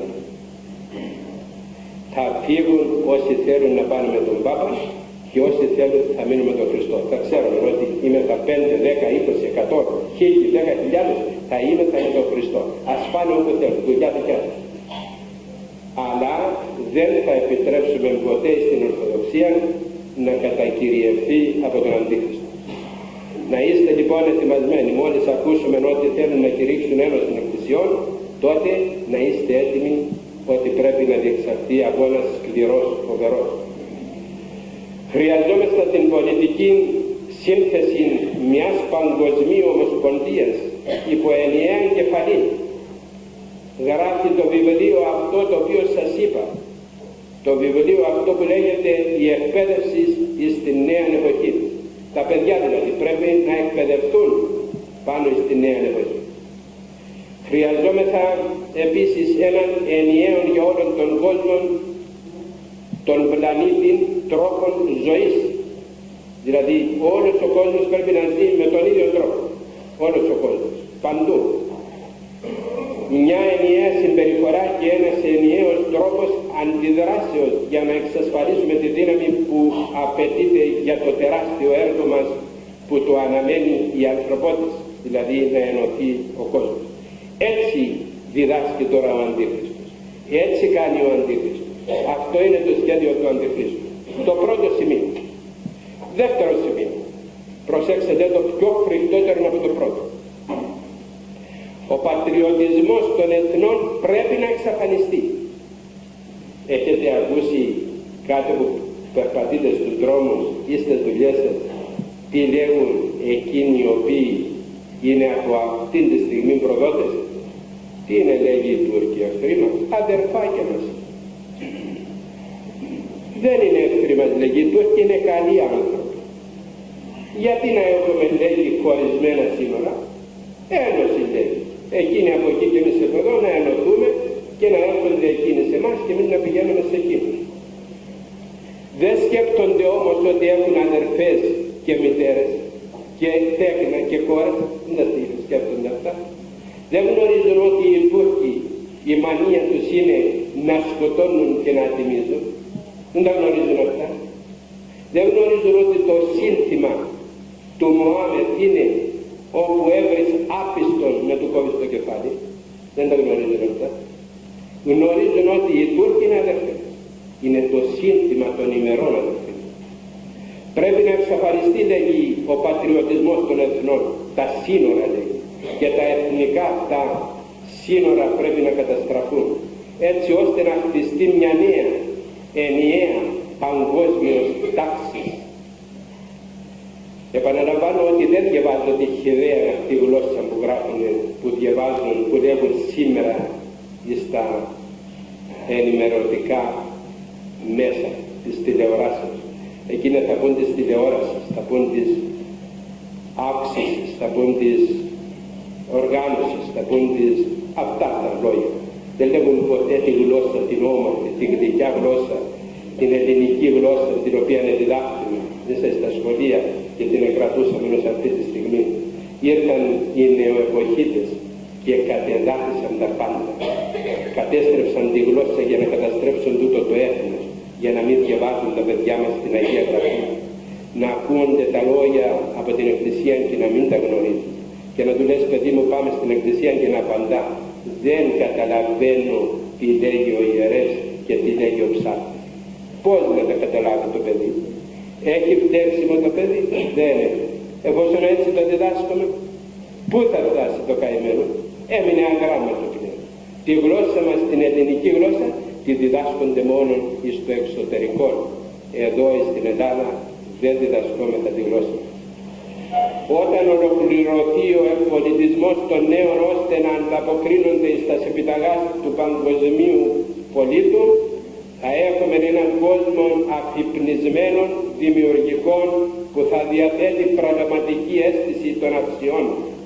Θα φύγουν όσοι θέλουν να πάνε με τον Πάπα και όσοι θέλουν θα μείνουν με τον Χριστό. Θα ξέρουν ότι είμαι τα 5, 10, 20, 100, 1000, 10.000 θα είμαι με τον Χριστό. Ας πάνε όπου θέλουν, δουλειά δικιά τους. Αλλά δεν θα επιτρέψουμε ποτέ στην Ορθοδοξία να κατακυριευθεί από τον Αντίχριστο. Να είστε λοιπόν ετοιμασμένοι. Μόλις ακούσουμε ότι θέλουν να κηρύξουν ένωση των εκκλησιών, τότε να είστε έτοιμοι ότι πρέπει να διεξαχθεί αγώνας σκληρός, φοβερός. Χρειαζόμαστε την πολιτική σύνθεση μιας παγκοσμίου ομοσπονδίας υπό ενιαία κεφαλή. Γράφει το βιβλίο αυτό το οποίο σας είπα, το βιβλίο αυτό που λέγεται «Η εκπαίδευση στη νέα εποχή». Τα παιδιά δηλαδή πρέπει να εκπαιδευτούν πάνω στη νέα εποχή. Χρειαζόμεθα επίσης έναν ενιαίο για όλον τον κόσμο, τον πλανήτη, τρόπον ζωής. Δηλαδή όλος ο κόσμος πρέπει να ζει με τον ίδιο τρόπο. Όλος ο κόσμος, παντού. Μια ενιαία συμπεριφορά και ένας ενιαίος τρόπος αντιδράσεως για να εξασφαλίσουμε τη δύναμη που απαιτείται για το τεράστιο έργο μας που το αναμένει η ανθρωπότητα, δηλαδή να ενωθεί ο κόσμος. Έτσι διδάσκει τώρα ο Αντίχριστος. Έτσι κάνει ο Αντίχριστος. Αυτό είναι το σχέδιο του Αντιχρίστου. Το πρώτο σημείο. Δεύτερο σημείο. Προσέξτε το πιο φρικτότερο από το πρώτο. Ο πατριωτισμός των εθνών πρέπει να εξαφανιστεί. Έχετε ακούσει κάτω που περπατείτε στους δρόμους ή στις δουλειές σας τι λέγουν εκείνοι οι οποίοι είναι από αυτήν τη στιγμή προδότες. Τι είναι, λέγει, οι Τούρκοι εχθροί μας? Αδερφάκια μας. Δεν είναι εχθροί μας, λέγει, οι Τούρκοι είναι καλοί άνθρωποι. Γιατί να έχουμε, λέγει, χωρισμένα σύνορα? Ένωση, λέγει. Εκείνοι από εκεί και εμείς από εδώ να ενωθούμε και να έρχονται εκείνοι σε εμάς και εμείς να πηγαίνουμε σε εκείνους. Δεν σκέπτονται όμως ότι έχουν αδερφές και μητέρες και τέκνα και κόρες. Δεν σκέπτονται αυτά. Δεν γνωρίζουν ότι οι Τούρκοι η μανία τους είναι να σκοτώνουν και να τιμίζουν. Δεν τα γνωρίζουν αυτά. Δεν γνωρίζουν ότι το σύνθημα του Μωάμεθ είναι όπου έβρεις άπιστον με του κόβεις το κεφάλι. Δεν τα γνωρίζουν αυτά. Γνωρίζουν ότι οι Τούρκοι είναι αδερφές. Είναι το σύνθημα των ημερών, αδερφοί. Πρέπει να εξαφανιστεί, λέγει, ο πατριωτισμός των εθνών. Τα σύνορα, λέγει, και τα εθνικά αυτά σύνορα πρέπει να καταστραφούν, έτσι ώστε να χτιστεί μια νέα ενιαία παγκόσμιος τάξη. Επαναλαμβάνω ότι δεν διαβάζω τη χυδαία αυτή γλώσσα που γράφουν, που διαβάζουν, που λέγουν σήμερα στα ενημερωτικά μέσα της τηλεοράσεως. Εκείνα θα πούν της τηλεόρασης, θα πούν της αύξησης, θα πούν της οργάνωσης, θα πούν της αυτά τα λόγια. Δεν λέγουν ποτέ τη γλώσσα, την όμορφη, την γλυκιά γλώσσα, την ελληνική γλώσσα, την οποία διδάχτουμε μέσα στα σχολεία και την κρατούσαμε ως αυτή τη στιγμή. Ήρθαν οι νεοεποχίτες και κατεδάφισαν τα πάντα. Κατέστρεψαν τη γλώσσα για να καταστρέψουν τούτο το έθνος, για να μην διαβάζουν τα παιδιά μας την Αγία Γραφή, να ακούονται τα λόγια από την Εκκλησία και να μην τα γνωρίζουν. Και να του λες, παιδί μου, πάμε στην Εκκλησία και να απαντά, δεν καταλαβαίνω τι λέγει ο ιερεύς και τι λέγει ο ψάρτης. Πώς να τα καταλάβει το παιδί? Έχει φταίξιμο το παιδί? Δεν έχει. Εφόσον έτσι το διδάσκουμε, πού θα φτάσει το καημένο? Έμεινε αγράμματο πλέον. Τη γλώσσα μας, την ελληνική γλώσσα, τη διδάσκονται μόνο στο εξωτερικό. Εδώ στην Ελλάδα δεν διδασκόμεθα τη γλώσσα. Όταν ολοκληρωθεί ο εκπολιτισμός των νέων ώστε να ανταποκρίνονται στα επιταγάς του παγκοσμίου πολίτου, θα έχουμε έναν κόσμο αφυπνισμένων, δημιουργικών, που θα διαθέτει πραγματική αίσθηση των αξιών.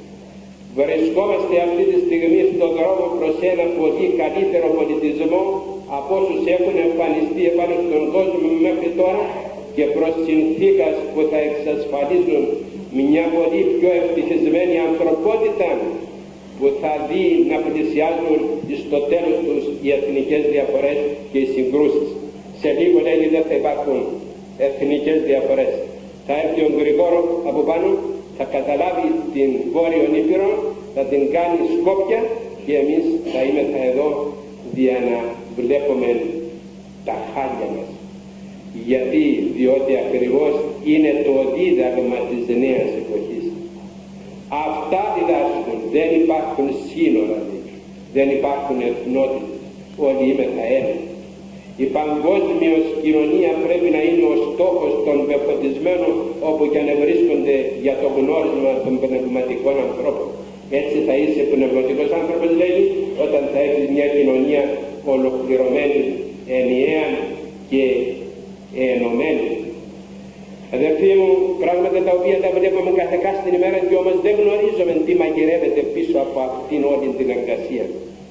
Βρισκόμαστε αυτή τη στιγμή στον δρόμο προς ένα πολύ καλύτερο πολιτισμό από όσους έχουν εμφανιστεί επάνω στον κόσμο μέχρι τώρα και προς συνθήκας που θα εξασφαλίζουν μια πολύ πιο ευτυχισμένη ανθρωπότητα, που θα δει να πλησιάζουν στο τέλος τους οι εθνικές διαφορές και οι συγκρούσεις. Σε λίγο, λέει, δεν θα υπάρχουν εθνικές διαφορές. Θα έρθει ο Γρηγόρο από πάνω, θα καταλάβει την Βόρειο Ήπειρο, θα την κάνει Σκόπια και εμείς θα είμαστε εδώ για να βλέπουμε τα χάλια μας. Γιατί? Διότι ακριβώς είναι το δίδαγμα της νέας εποχής. Αυτά διδάσκουν. Δεν υπάρχουν σύνορα, δεν υπάρχουν εθνότητες. Όλοι είμαστε ένα. Η παγκόσμιος κοινωνία πρέπει να είναι ο στόχος των πεφωτισμένων, όπου και αν βρίσκονται για το γνώρισμα των πνευματικών ανθρώπων. Έτσι θα είσαι πνευματικός άνθρωπος, λέει, όταν θα έχεις μια κοινωνία ολοκληρωμένη, ενιαία και ενωμένη. Αδερφοί μου, πράγματα τα οποία τα βλέπουμε καθεκά στην ημέρα και όμως δεν γνωρίζουμε τι μαγειρεύεται πίσω από αυτήν όλη την εργασία.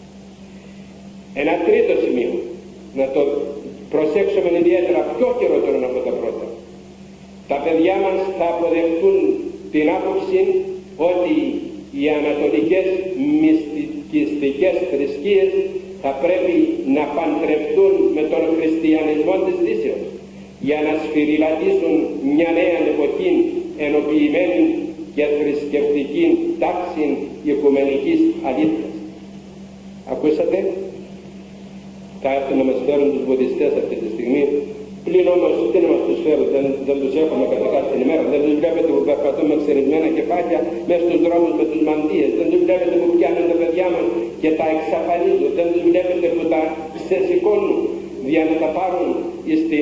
Ένα τρίτο σημείο, να το προσέξουμε ιδιαίτερα, πιο χειρότερο από τα πρώτα. Τα παιδιά μας θα αποδεχτούν την άποψη ότι οι ανατολικές μυστικιστικές θρησκείες θα πρέπει να παντρευτούν με τον χριστιανισμό της Δύσεως για να σφυριλατήσουν μια νέα εποχή ενοποιημένη και θρησκευτική τάξη οικουμενικής αλήθειας. Ακούσατε? Θα έρθουν να μας φέρουν τους βουδιστές αυτή τη στιγμή. Πλην όμως τι να μας τους φέρουν, δεν τους έχουμε κατά την ημέρα. Δεν τους βλέπετε που περπατούν με ξερισμένα κεφάλια μέσα στους δρόμους με τους μαντίες. Δεν τους βλέπετε που πιάνουν τα παιδιά μας και τα εξαφανίζουν. Δεν τους βλέπετε που τα ξεσηκώνουν για να τα πάρουν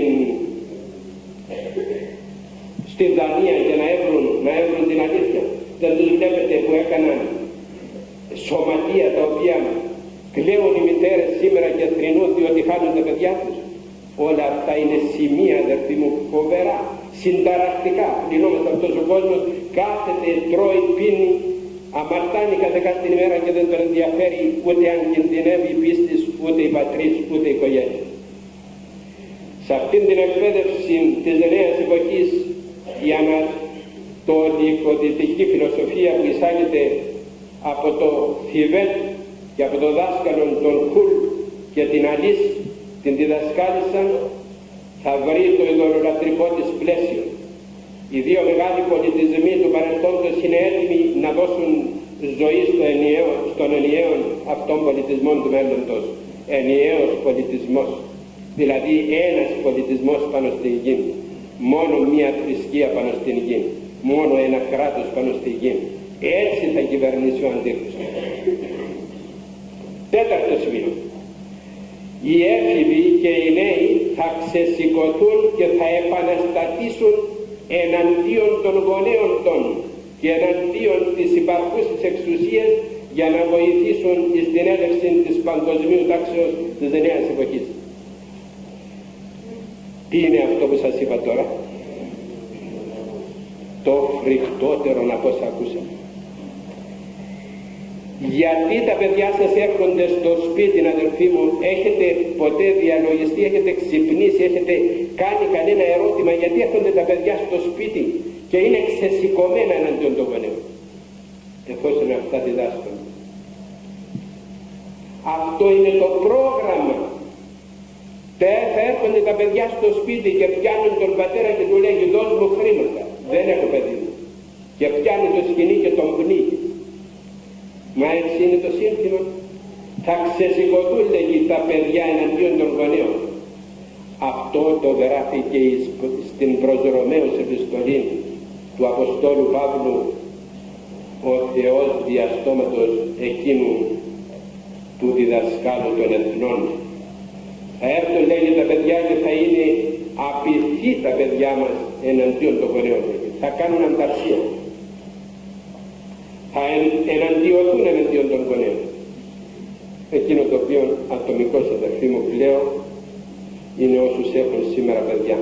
στην Δανία για να έβρουν την αλήθεια. δεν τους βλέπετε που έκαναν σωματεία τα οποία κλαίουν οι μητέρες σήμερα και θρηνούν διότι χάνουν τα παιδιά τους? Όλα αυτά είναι σημεία, αδερφοί μου, φοβερά, συνταρακτικά. Λυνόμαστε αυτός ο κόσμος, κάθεται, τρώει, πίνει, αμαρτάνει κάθε ημέρα και δεν τον ενδιαφέρει ούτε αν κινδυνεύει η πίστη, ούτε η πατρίς, ούτε η οικογένεια. Σε αυτήν την εκπαίδευση της νέας εποχής η ανατολικοδυτική φιλοσοφία που εισάγεται από το Θιβέτ και από το δάσκαλο τον Χουλ και την Αλής, την διδασκάλισσα, θα βρει το ειδωλολατρικό της πλαίσιο. Οι δύο μεγάλοι πολιτισμοί του παρελθόντος είναι έτοιμοι να δώσουν ζωή στον ενιαίο αυτόν πολιτισμό του μέλλοντος. Ενιαίος πολιτισμός, δηλαδή ένας πολιτισμός πάνω στην γη, μόνο μία θρησκεία πάνω στην γη, μόνο ένα κράτος πάνω στη γη. Έτσι θα κυβερνήσει ο Αντίχριστος. Τέταρτο σημείο. Οι έφηβοι και οι νέοι θα ξεσηκωθούν και θα επαναστατήσουν εναντίον των γονέων των και εναντίον της υπαρχούσης εξουσίας για να βοηθήσουν στην έλευση της παγκοσμίου τάξεως της νέας εποχής. Τι είναι αυτό που σας είπα τώρα? Το φρικτότερο από όσα ακούσαμε. Γιατί τα παιδιά σας έρχονται στο σπίτι, αδελφοί μου? Έχετε ποτέ διαλογιστεί, έχετε ξυπνήσει, έχετε κάνει κανένα ερώτημα γιατί έρχονται τα παιδιά στο σπίτι και είναι ξεσηκωμένα εναντίον των γονέων, εφόσον αυτά διδάσκονται? Αυτό είναι το πρόγραμμα. Θα έρχονται τα παιδιά στο σπίτι και πιάνουν τον πατέρα και του λέγει δώσ' μου χρήματα, δεν έχω παιδί μου, και πιάνει το σκηνή και τον πνίγει. Μα έτσι είναι το σύνθημα. Θα ξεσηκωθούν, λέγει, τα παιδιά εναντίον των γονέων. Αυτό το γράφει και στην προς Ρωμαίους επιστολή του Αποστόλου Παύλου ο Θεός διαστόματος εκείνου του διδασκάλου των εθνών. Θα έρθουν, λέγει, τα παιδιά και θα είναι απειθή τα παιδιά μας εναντίον των γονέων. Θα κάνουν ανταρσία. Θα εναντιωθούν εναντίον των γονέων. Εκείνο το οποίο ατομικός, αδερφοί μου, λέω είναι όσους έχουν σήμερα παιδιά.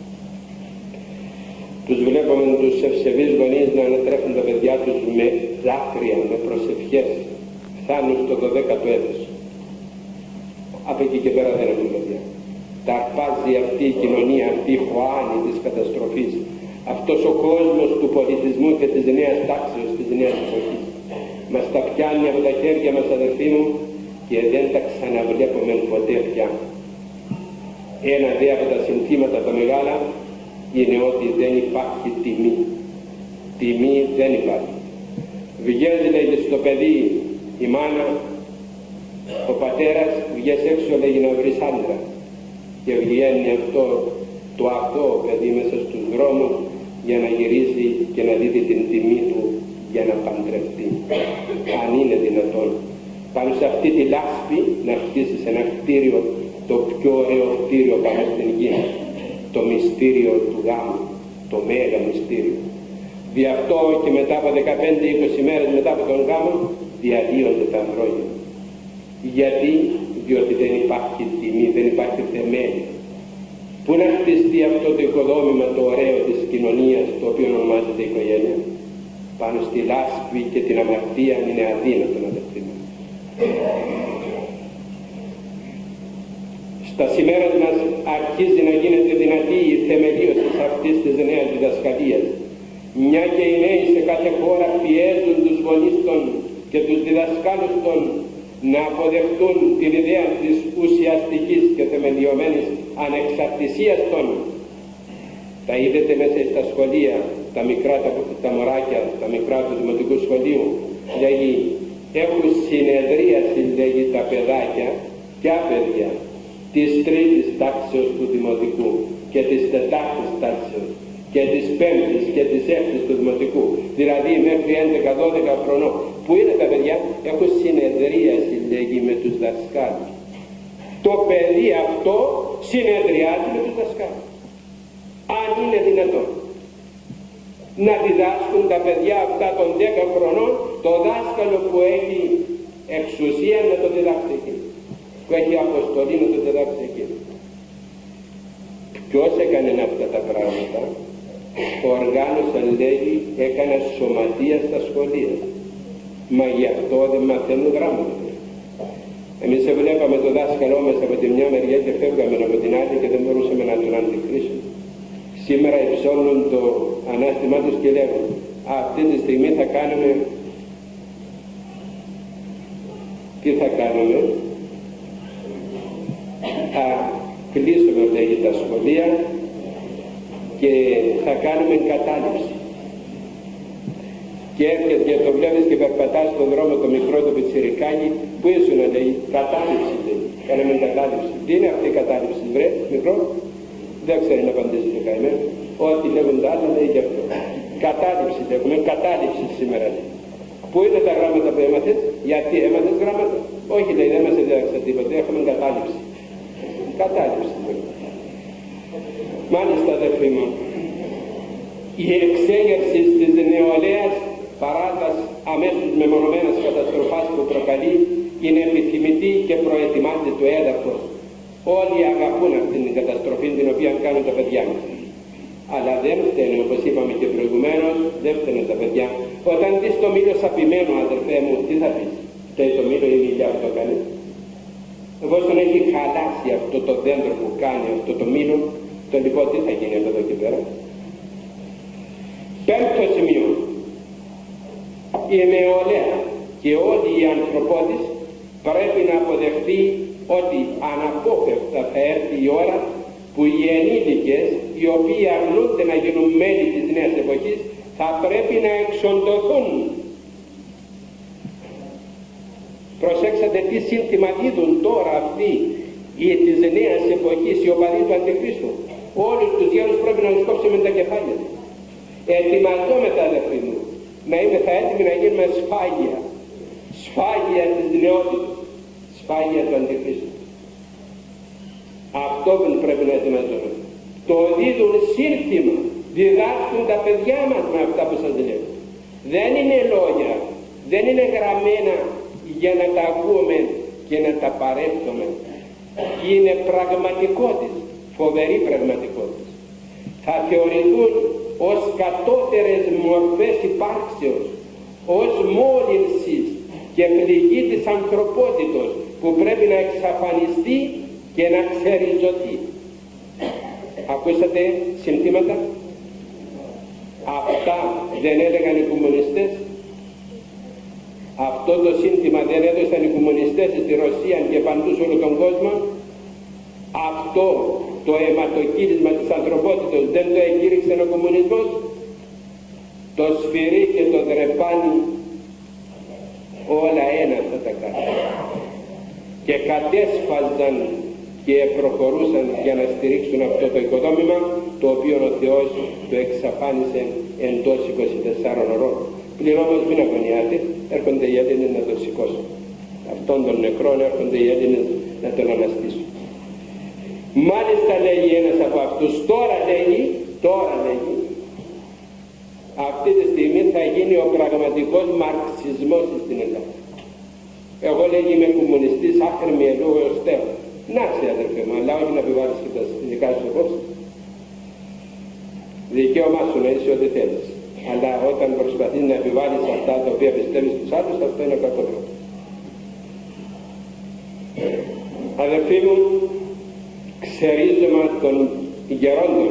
Τους βλέπουμε τους ευσεβείς γονείς να ανατρέφουν τα παιδιά τους με δάκρυα, με προσευχές, φτάνουν στο 12ο έτος. Από εκεί και πέρα δεν έχουν παιδιά. Τα αρπάζει αυτή η κοινωνία, αυτή η χωάνη της καταστροφής, αυτός ο κόσμος του πολιτισμού και της νέας τάξης, της νέας εποχής. Μας τα πιάνει από τα χέρια μας, αδερφοί μου, και δεν τα ξαναβλέπουμε ποτέ πια. Ένα δε από τα συνθήματα τα μεγάλα είναι ότι δεν υπάρχει τιμή. Τιμή δεν υπάρχει. Βγαίνει, λέγει, στο παιδί η μάνα, ο πατέρας, βγες έξω, λέγει, να βρεις άντρα, και βγαίνει αυτό το αθώο παιδί μέσα στους δρόμους για να γυρίσει και να δείτε την τιμή του για να παντρευτεί. Αν είναι δυνατόν πάνω σε αυτή τη λάσπη να χτίσεις ένα κτίριο, το πιο ωραίο κτίριο πάνω στην γη, το μυστήριο του γάμου, το μέγα μυστήριο. Δι' αυτό και μετά από 15-20 μέρες μετά από τον γάμο διαλύονται τα χρόνια. Γιατί? Διότι δεν υπάρχει τιμή, δεν υπάρχει θεμέλιο. Πού να χτιστεί αυτό το οικοδόμημα το ωραίο της κοινωνίας, το οποίο ονομάζεται οικογένεια? Πάνω στη λάσπη και την αμαρτία είναι αδύνατο να δεχτεί. Στα σημέρα μας αρχίζει να γίνεται δυνατή η θεμελίωση αυτής της νέας διδασκαλίας. Μια και οι νέοι σε κάθε χώρα πιέζουν τους γονείς των και τους διδασκάλους των να αποδεχτούν την ιδέα της ουσιαστικής και θεμελιωμένης ανεξαρτησίας των. Τα είδετε μέσα στα σχολεία, τα μικρά τα μωράκια, τα μικρά του δημοτικού σχολείου, λέγει, έχουν συνεδρίαση, λέγει, τα παιδάκια, ποια παιδιά, της τρίτης τάξεως του δημοτικού και της τετάρτης τάξεως και της πέμπτης και της έκτης του δημοτικού, δηλαδή μέχρι 11-12 χρονών. Πού είναι τα παιδιά? Έχουν συνεδρίαση, λέγει, με τους δασκάλους. Το παιδί αυτό συνεδριάζει με τους δασκάλους. Αν είναι δυνατόν. να διδάσκουν τα παιδιά αυτά των 10 χρονών το δάσκαλο που έχει εξουσία να το διδάξει εκεί, που έχει αποστολή να το διδάξει εκεί. Ποιος έκανε αυτά τα πράγματα? Οργάνωσαν, λέγει, έκανα σωματεία στα σχολεία. Μα γι' αυτό δεν μαθαίνουν γράμματα. Εμείς βλέπαμε το δάσκαλό μας από τη μια μεριά και φεύγαμε από την άλλη και δεν μπορούσαμε να τον αντικρίσουμε. Σήμερα υψώνουν το ανάστημά τους και λέγουν αυτή τη στιγμή θα κάνουμε, τι θα κάνουμε, θα κλείσουμε, λέγει, τα σχολεία και θα κάνουμε κατάληψη. Και έρχεται και το βλέπεις και περπατάς στον δρόμο το μικρό το πιτσιρικάκι, που ήσουν, λέει, κατάληψη, λέει, κάναμε κατάληψη. Τι είναι αυτή η κατάληψη, βρε, μικρό? Δεν ξέρει να απαντήσει το καημένο. Ό,τι λέγουν τα άλλα λέει γι' αυτό. Κατάληψη, έχουμε κατάληψη σήμερα, λέει. Πού είναι τα γράμματα που έμαθες? Γιατί έμαθες γράμματα? Όχι, λέει, δεν μας έδειξε τίποτα, έχουμε κατάληψη. Κατάληψη, λέει. Μάλιστα, αδερφοί μου, η εξέγερση της νεολαίας παρά τας αμέσως μεμονωμένας καταστροφάς που προκαλεί είναι επιθυμητή και προετοιμάζει το έδαφος. Όλοι αγαπούν αυτήν την καταστροφή την οποία κάνουν τα παιδιά μας. Αλλά δεν φταίνε, όπως είπαμε και προηγουμένως, δεν φταίνε τα παιδιά. Όταν δεις το μήλο σαπημένο, αδερφέ μου, τι θα πεις? Και το μήλο η ηλιά αυτό κάνει. Εφόσον έχει χαλάσει αυτό το δέντρο που κάνει αυτό το μήλο, το λοιπόν τι θα γίνει εδώ και πέρα? Πέμπτο σημείο. Η νεολαία και όλη η ανθρωπότης πρέπει να αποδεχτεί ότι αναπόφευκτα θα έρθει η ώρα που οι ενήλικες, οι οποίοι αρνούνται να γίνουν μέλη της νέας εποχής, θα πρέπει να εξοντωθούν. Προσέξατε τι σύνθημα δίδουν τώρα αυτοί της νέας εποχής, οι οπαδοί του Αντιχρίστου. Όλους τους γέρους πρέπει να τους κόψουμε τα κεφάλια. Ετοιμαζόμεθα, αδερφοί μου, να είμαστε έτοιμοι να γίνουμε σφάγια. Σφάγια της νεότητας. Σφάγια του Αντιχρίστου. Αυτό πρέπει να ετοιμαζόμαστε. Το δίδουν σύνθημα. Διδάσκουν τα παιδιά μας με αυτά που σας λέω. Δεν είναι λόγια. Δεν είναι γραμμένα για να τα ακούμε και να τα παρέχουμε. Είναι πραγματικότητα. Φοβερή πραγματικότητα. Θα θεωρηθούν ως κατώτερες μορφές υπάρξεως, ως μόλυνσης και πληγή της ανθρωπότητος που πρέπει να εξαφανιστεί και να ξεριζωθεί. Ακούσατε συνθήματα? Αυτά δεν έλεγαν οι κομμουνιστές? Αυτό το σύνθημα δεν έδωσαν οι κομμουνιστές στη Ρωσία και παντού σε όλο τον κόσμο? Αυτό το αιματοκύρισμα της ανθρωπότητος δεν το εκήρυξε ο κομμουνισμός? Το σφυρί και το δρεπάνι όλα ένα θα τα κάνουν. Και κατέσφαζαν και προχωρούσαν για να στηρίξουν αυτό το οικοδόμημα, το οποίο ο Θεός το εξαφάνισε εντός 24 ώρων. Πλην όμως μην αγωνιάτε, έρχονται οι Έλληνες να το σηκώσουν. Αυτόν τον νεκρόν έρχονται οι Έλληνες να τον αναστήσουν. Μάλιστα, λέει ένας από αυτούς, τώρα λέγει, αυτή τη στιγμή θα γίνει ο πραγματικός μαρξισμός στην Ελλάδα. Εγώ, λέγει, είμαι κομμουνιστής, άχρημη εδώ έως τέλος. Να σε, αδερφέ μου, αλλά όχι να επιβάλλεις και τα δικά σου απόψεις. Δικαίωμά σου να είσαι ό,τι θέλεις. Αλλά όταν προσπαθείς να επιβάλλεις αυτά τα οποία πιστεύεις στους άλλους, αυτό είναι κακό. Αδερφοί μου, ξερίζωμα των γερόντων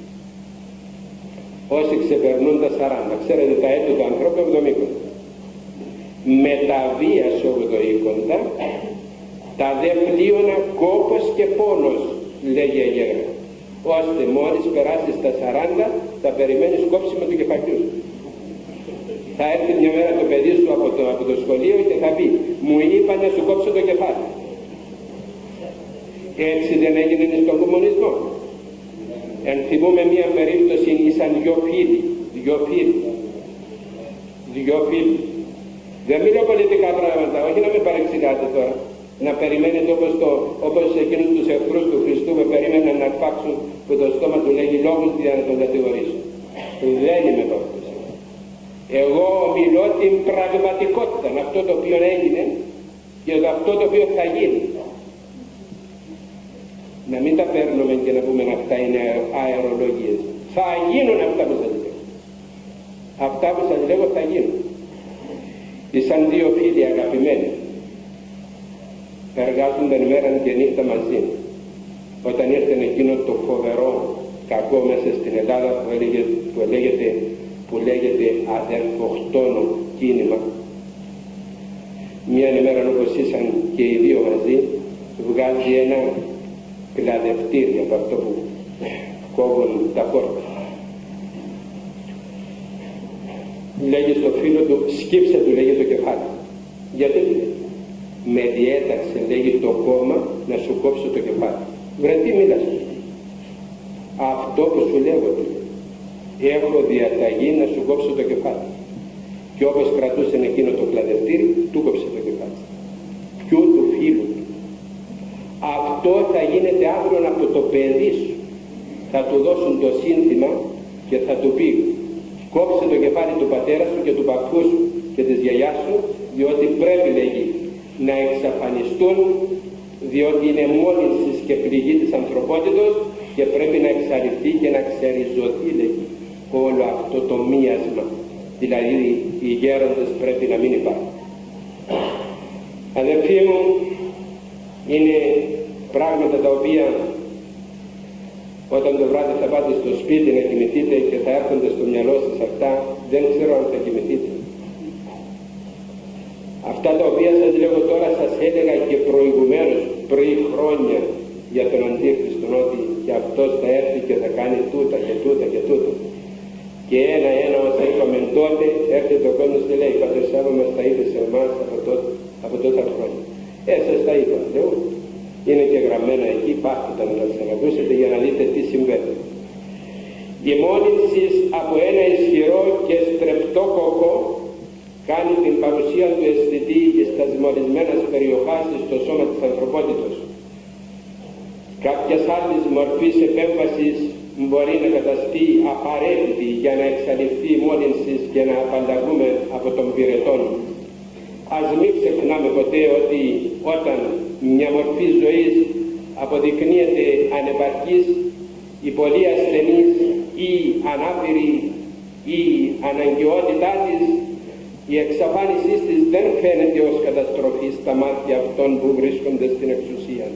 όσοι ξεπερνούν τα 40. Ξέρετε τα έτη του ανθρώπου 70. Με τα βίας 80, τα δε πλείωνα κόπος και πόνος, λέγει η Αγία. Ώστε μόλις περάσεις τα 40 θα περιμένεις κόψιμο του κεφαλιού. Θα έρθει μια μέρα το παιδί σου από το σχολείο και θα πει, μου είπαν να σου κόψω το κεφάλι. Έτσι δεν έγινε στον κομμουνισμό? Ενθυμούμε μια περίπτωση, ήσαν δυο φίλοι. Δεν μιλώ πολιτικά πράγματα, όχι να με παρεξηγάτε τώρα. Να περιμένετε όπως εκείνους τους εχθρούς του Χριστού με περίμεναν να αρπάξουν που το στόμα του λέγει λόγους για να τον κατηγορήσουν. Δεν είμαι δόκτωρ. Εγώ ομιλώ την πραγματικότητα, αυτό το οποίο έγινε και αυτό το οποίο θα γίνει. Να μην τα παίρνουμε και να πούμε αυτά είναι αερολογίες. Θα γίνουν αυτά που σας λέω. Αυτά που σας λέω θα γίνουν. Ήσαν δύο φίλοι αγαπημένοι. Εργάζονταν μέρα και νύχτα μαζί. Όταν ήρθε εκείνο το φοβερό κακό μέσα στην Ελλάδα που λέγεται αδερφοκτόνο κίνημα, μια ημέρα όπως ήσαν και οι δύο μαζί, βγάζει ένα κλαδευτήρι από αυτό που κόβουν τα πόρτα. Λέγει στο φίλο του, σκύψε του, λέγει, το κεφάλι. Γιατί με διέταξε, λέγει, το κόμμα να σου κόψω το κεφάλι. Βρε τι μιλάς? Αυτό που σου λέγω, έχω διαταγή να σου κόψω το κεφάλι. Και όπως κρατούσε εκείνο το κλαδευτήρι, του κόψε το κεφάλι. Ποιου? Του φίλου του. Αυτό θα γίνεται αύριο από το παιδί σου. Θα του δώσουν το σύνθημα και θα του πει, κόψε το κεφάλι του πατέρα σου και του παππού σου και της γιαγιάς σου, διότι πρέπει, λέγει, να εξαφανιστούν, διότι είναι μόλυνσης και πληγή της ανθρωπότητος και πρέπει να εξαλειφθεί και να ξεριζωθεί, λέγει, όλο αυτό το μίασμα. Δηλαδή οι γέροντες πρέπει να μην υπάρχουν. Αδελφοί μου, είναι πράγματα τα οποία όταν το βράδυ θα πάτε στο σπίτι να κοιμηθείτε και θα έρχονται στο μυαλό σας αυτά, δεν ξέρω αν θα κοιμηθείτε. Αυτά τα οποία σας λέγω τώρα σας έλεγα και προηγουμένως, πριν χρόνια, για τον Αντίχριστο, ότι και αυτός θα έρθει και θα κάνει τούτα και τούτα και τούτα. Και ένα όσα είπαμε τότε, έρχεται ο κόσμος και λέει, Πατέρ Σάββα μας τα είπε σε εμάς από τόσα χρόνια. Σας τα είπα, λέω. Είναι και γραμμένα εκεί, πάτε να σας ακούσετε για να δείτε τι συμβαίνει. Η μόλυνση από ένα ισχυρό και στρεπτό κόκκο κάνει την παρουσία του αισθητή στα μολυσμένες περιοχάσεις στο σώμα της ανθρωπότητος. Κάποιας άλλης μορφής επέμβασης μπορεί να καταστεί απαραίτητη για να εξαλειφθεί η μόλυνση και να απαλλαγούμε από τον πυρετόν. Ας μην ξεχνάμε ποτέ ότι όταν μια μορφή ζωής αποδεικνύεται ανεπαρκής, η πολύ ασθενής ή ανάπηρη ή αναγκαιότητά της, η εξαφάνισή της δεν φαίνεται ως καταστροφή στα μάτια αυτών που βρίσκονται στην εξουσία.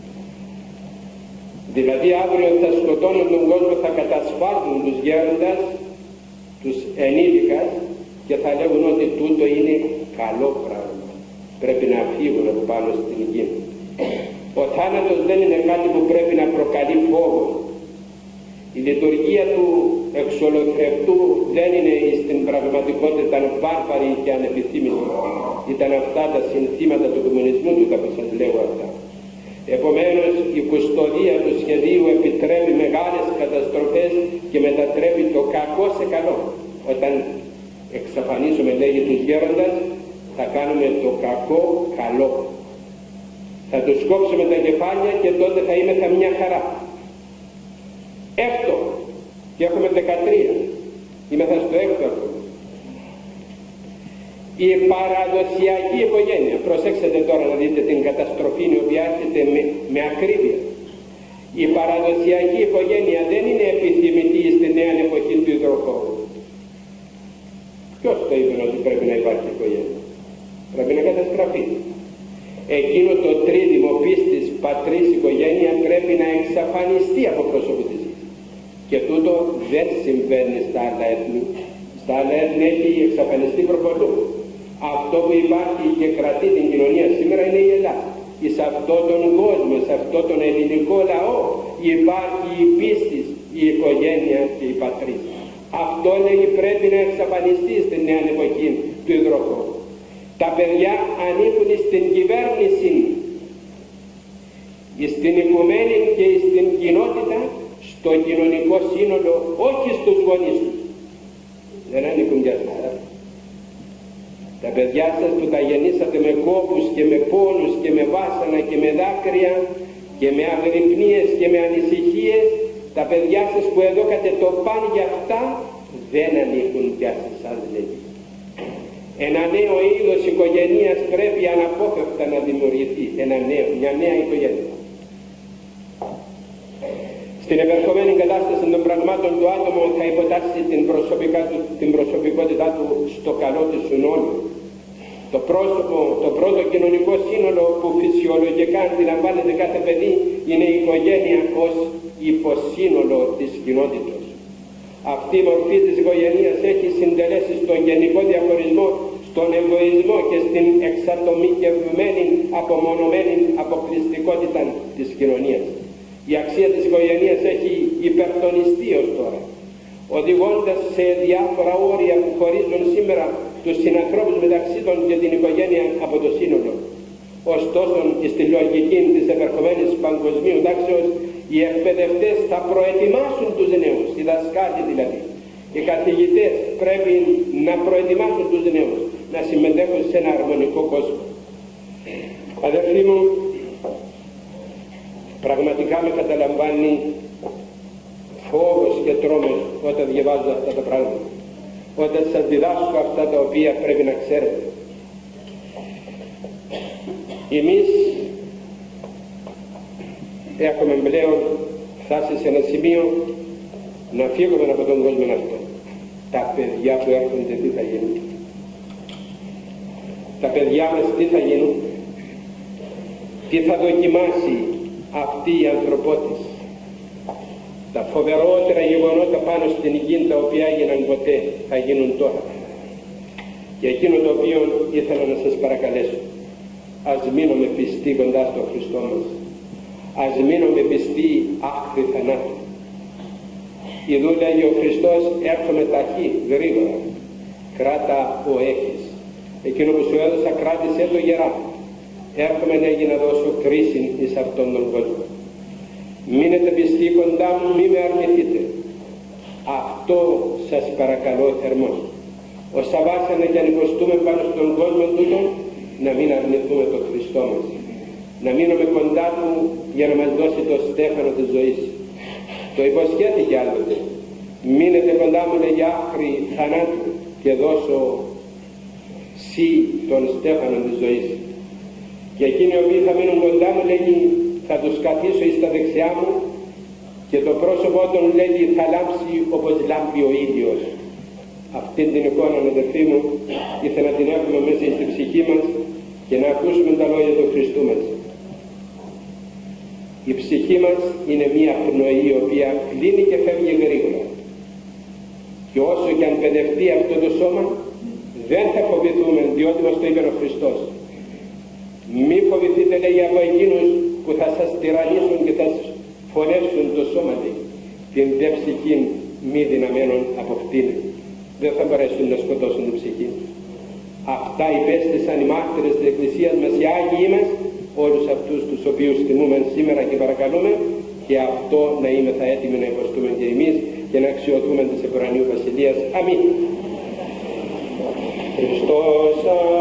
Δηλαδή αύριο θα σκοτώνουν τον κόσμο, θα κατασφάλουν τους γέροντας, τους ενήλικας και θα λέγουν ότι τούτο είναι καλό πράγμα. Πρέπει να φύγουν από πάνω στην γη. Ο θάνατος δεν είναι κάτι που πρέπει να προκαλεί φόβο. Η λειτουργία του εξολοθρευτού δεν είναι στην πραγματικότητα βάρβαρη και ανεπιθύμητη. Ήταν αυτά τα συνθήματα του κομμουνισμού του, που σας λέγω αυτά. Επομένως η κουστοδία του σχεδίου επιτρέπει μεγάλες καταστροφές και μετατρέπει το κακό σε καλό. Όταν εξαφανίσουμε, λέγει, τους γέροντας, θα κάνουμε το κακό καλό. Θα τους κόψουμε τα κεφάλια και τότε θα είμαι μια χαρά. Έκτο, και έχουμε 13, είμαι θα στο έκτο ακόμα. Η παραδοσιακή οικογένεια, προσέξτε τώρα να δείτε την καταστροφή η οποία έρχεται με ακρίβεια. Η παραδοσιακή οικογένεια δεν είναι επιθυμητή στη νέα εποχή του υδροχώρου. Ποιος το είπε ότι πρέπει να υπάρχει οικογένεια? Πρέπει να καταστραφεί. Εκείνο το τρίδημο πίστης πατρίς οικογένεια πρέπει να εξαφανιστεί από πρόσωπο της γης. Και τούτο δεν συμβαίνει στα άλλα έθνη. Στα άλλα έθνη έχει εξαφανιστεί προπολού. Αυτό που υπάρχει και κρατεί την κοινωνία σήμερα είναι η Ελλάδα. Σε αυτόν τον κόσμο, σε αυτόν τον ελληνικό λαό υπάρχει η πίστη, η οικογένεια και η πατρίς. Αυτό, λέγει, πρέπει να εξαφανιστεί στην νέα εποχή του υδροχώρου. Τα παιδιά ανήκουν στην κυβέρνηση, στην οικουμένη και στην κοινότητα, στο κοινωνικό σύνολο, όχι στους γονείς τους. Δεν ανήκουν για σας. Τα παιδιά σας που τα γεννήσατε με κόπους και με πόνους και με βάσανα και με δάκρυα και με αγρυπνίες και με ανησυχίες, τα παιδιά σας που εδώκατε το παν για αυτά, δεν ανήκουν πια σε εσάς, λέγει. Ένα νέο είδος οικογένειας πρέπει αναπόφευκτα να δημιουργηθεί, μια νέα οικογένεια. Στην επερχομένη κατάσταση των πραγμάτων του άτομο θα υποτάσσει την προσωπικότητά του στο καλό της συνόλου. Το πρώτο κοινωνικό σύνολο που φυσιολογικά αντιλαμβάνεται κάθε παιδί είναι η οικογένεια ως υποσύνολο της κοινότητας. Αυτή η μορφή της οικογένειας έχει συντελέσει στον γενικό διαχωρισμό, στον εγωισμό και στην εξατομικευμένη, απομονωμένη αποκλειστικότητα της κοινωνίας. Η αξία της οικογένειας έχει υπερτονιστεί ως τώρα, οδηγώντας σε διάφορα όρια που χωρίζουν σήμερα τους συνανθρώπους μεταξύ των και την οικογένεια από το σύνολο. Ωστόσο, στη λογική της επερχομένης παγκοσμίου τάξεως, οι εκπαιδευτές θα προετοιμάσουν τους νέους, οι δασκάλοι δηλαδή. Οι καθηγητές πρέπει να προετοιμάσουν τους νέους να συμμετέχουν σε ένα αρμονικό κόσμο. Αδερφοί μου, πραγματικά με καταλαμβάνει φόβος και τρόμος όταν διαβάζω αυτά τα πράγματα, όταν σας διδάσκω αυτά τα οποία πρέπει να ξέρετε. Εμείς έχουμε πλέον φτάσει σε ένα σημείο να φύγουμε από τον κόσμο αυτό. Τα παιδιά που έρχονται τι θα γίνουν? Τα παιδιά μας τι θα γίνουν? Τι θα δοκιμάσει αυτή η ανθρωπότης? Τα φοβερότερα γεγονότα πάνω στην γη τα οποία έγιναν ποτέ θα γίνουν τώρα. Και εκείνο το οποίο ήθελα να σας παρακαλέσω, ας μείνουμε πιστοί κοντά στον Χριστό μας, ας μείνουμε πιστοί άχρη θανάτου. Ιδού λέγει ο Χριστός, έρχομαι ταχύ, γρήγορα, κράτα ο έχεις. Εκείνο που σου έδωσα κράτησε το γερά. Έρχομαι, λέγει, να δώσω κρίση εις αυτόν τον κόσμο. Μείνετε πιστοί κοντά μου, μη με αρνηθείτε. Αυτό σας παρακαλώ θερμός. Όσα βάσανε και αν υποστούμε πάνω στον κόσμο τούτο, να μην αρνηθούμε τον Χριστό μας. Να μείνουμε κοντά του για να μας δώσει το στέφανο της ζωής. Το υποσχέθηκε άλλοτε. Μείνετε κοντά μου, λέγει, άχρη θανάτου και δώσω σύ τον στέφανο της ζωής. Και εκείνοι οι οποίοι θα μείνουν κοντά μου, λέγει, θα τους καθίσω εις τα δεξιά μου και το πρόσωπό των, λέγει, θα λάμψει όπως λάμπει ο ήλιος. Αυτήν την εικόνα, αδερφοί μου, ήθελα να την έχουμε μέσα στην ψυχή μας και να ακούσουμε τα λόγια του Χριστού μας. Η ψυχή μας είναι μία πνοή η οποία κλείνει και φεύγει γρήγορα. Και όσο και αν παιδευτεί αυτό το σώμα, δεν θα φοβηθούμε, διότι μας το είπε ο Χριστός. Μη φοβηθείτε, λέει, από εκείνους που θα σας τυραννίσουν και θα φορέσουν το σώμα, λέει. Την δε ψυχή μη δυναμένων από αυτήν. Δεν θα μπορέσουν να σκοτώσουν την ψυχή. Αυτά υπέστησαν οι μάρτυρες της Εκκλησίας μας, οι Άγιοι μας, όλους αυτούς τους οποίους τιμούμε σήμερα και παρακαλούμε, και αυτό να είμεθα έτοιμοι να υποστούμε και εμείς και να αξιοτούμε της Επουρανίου Βασιλείας. Αμήν. Χριστός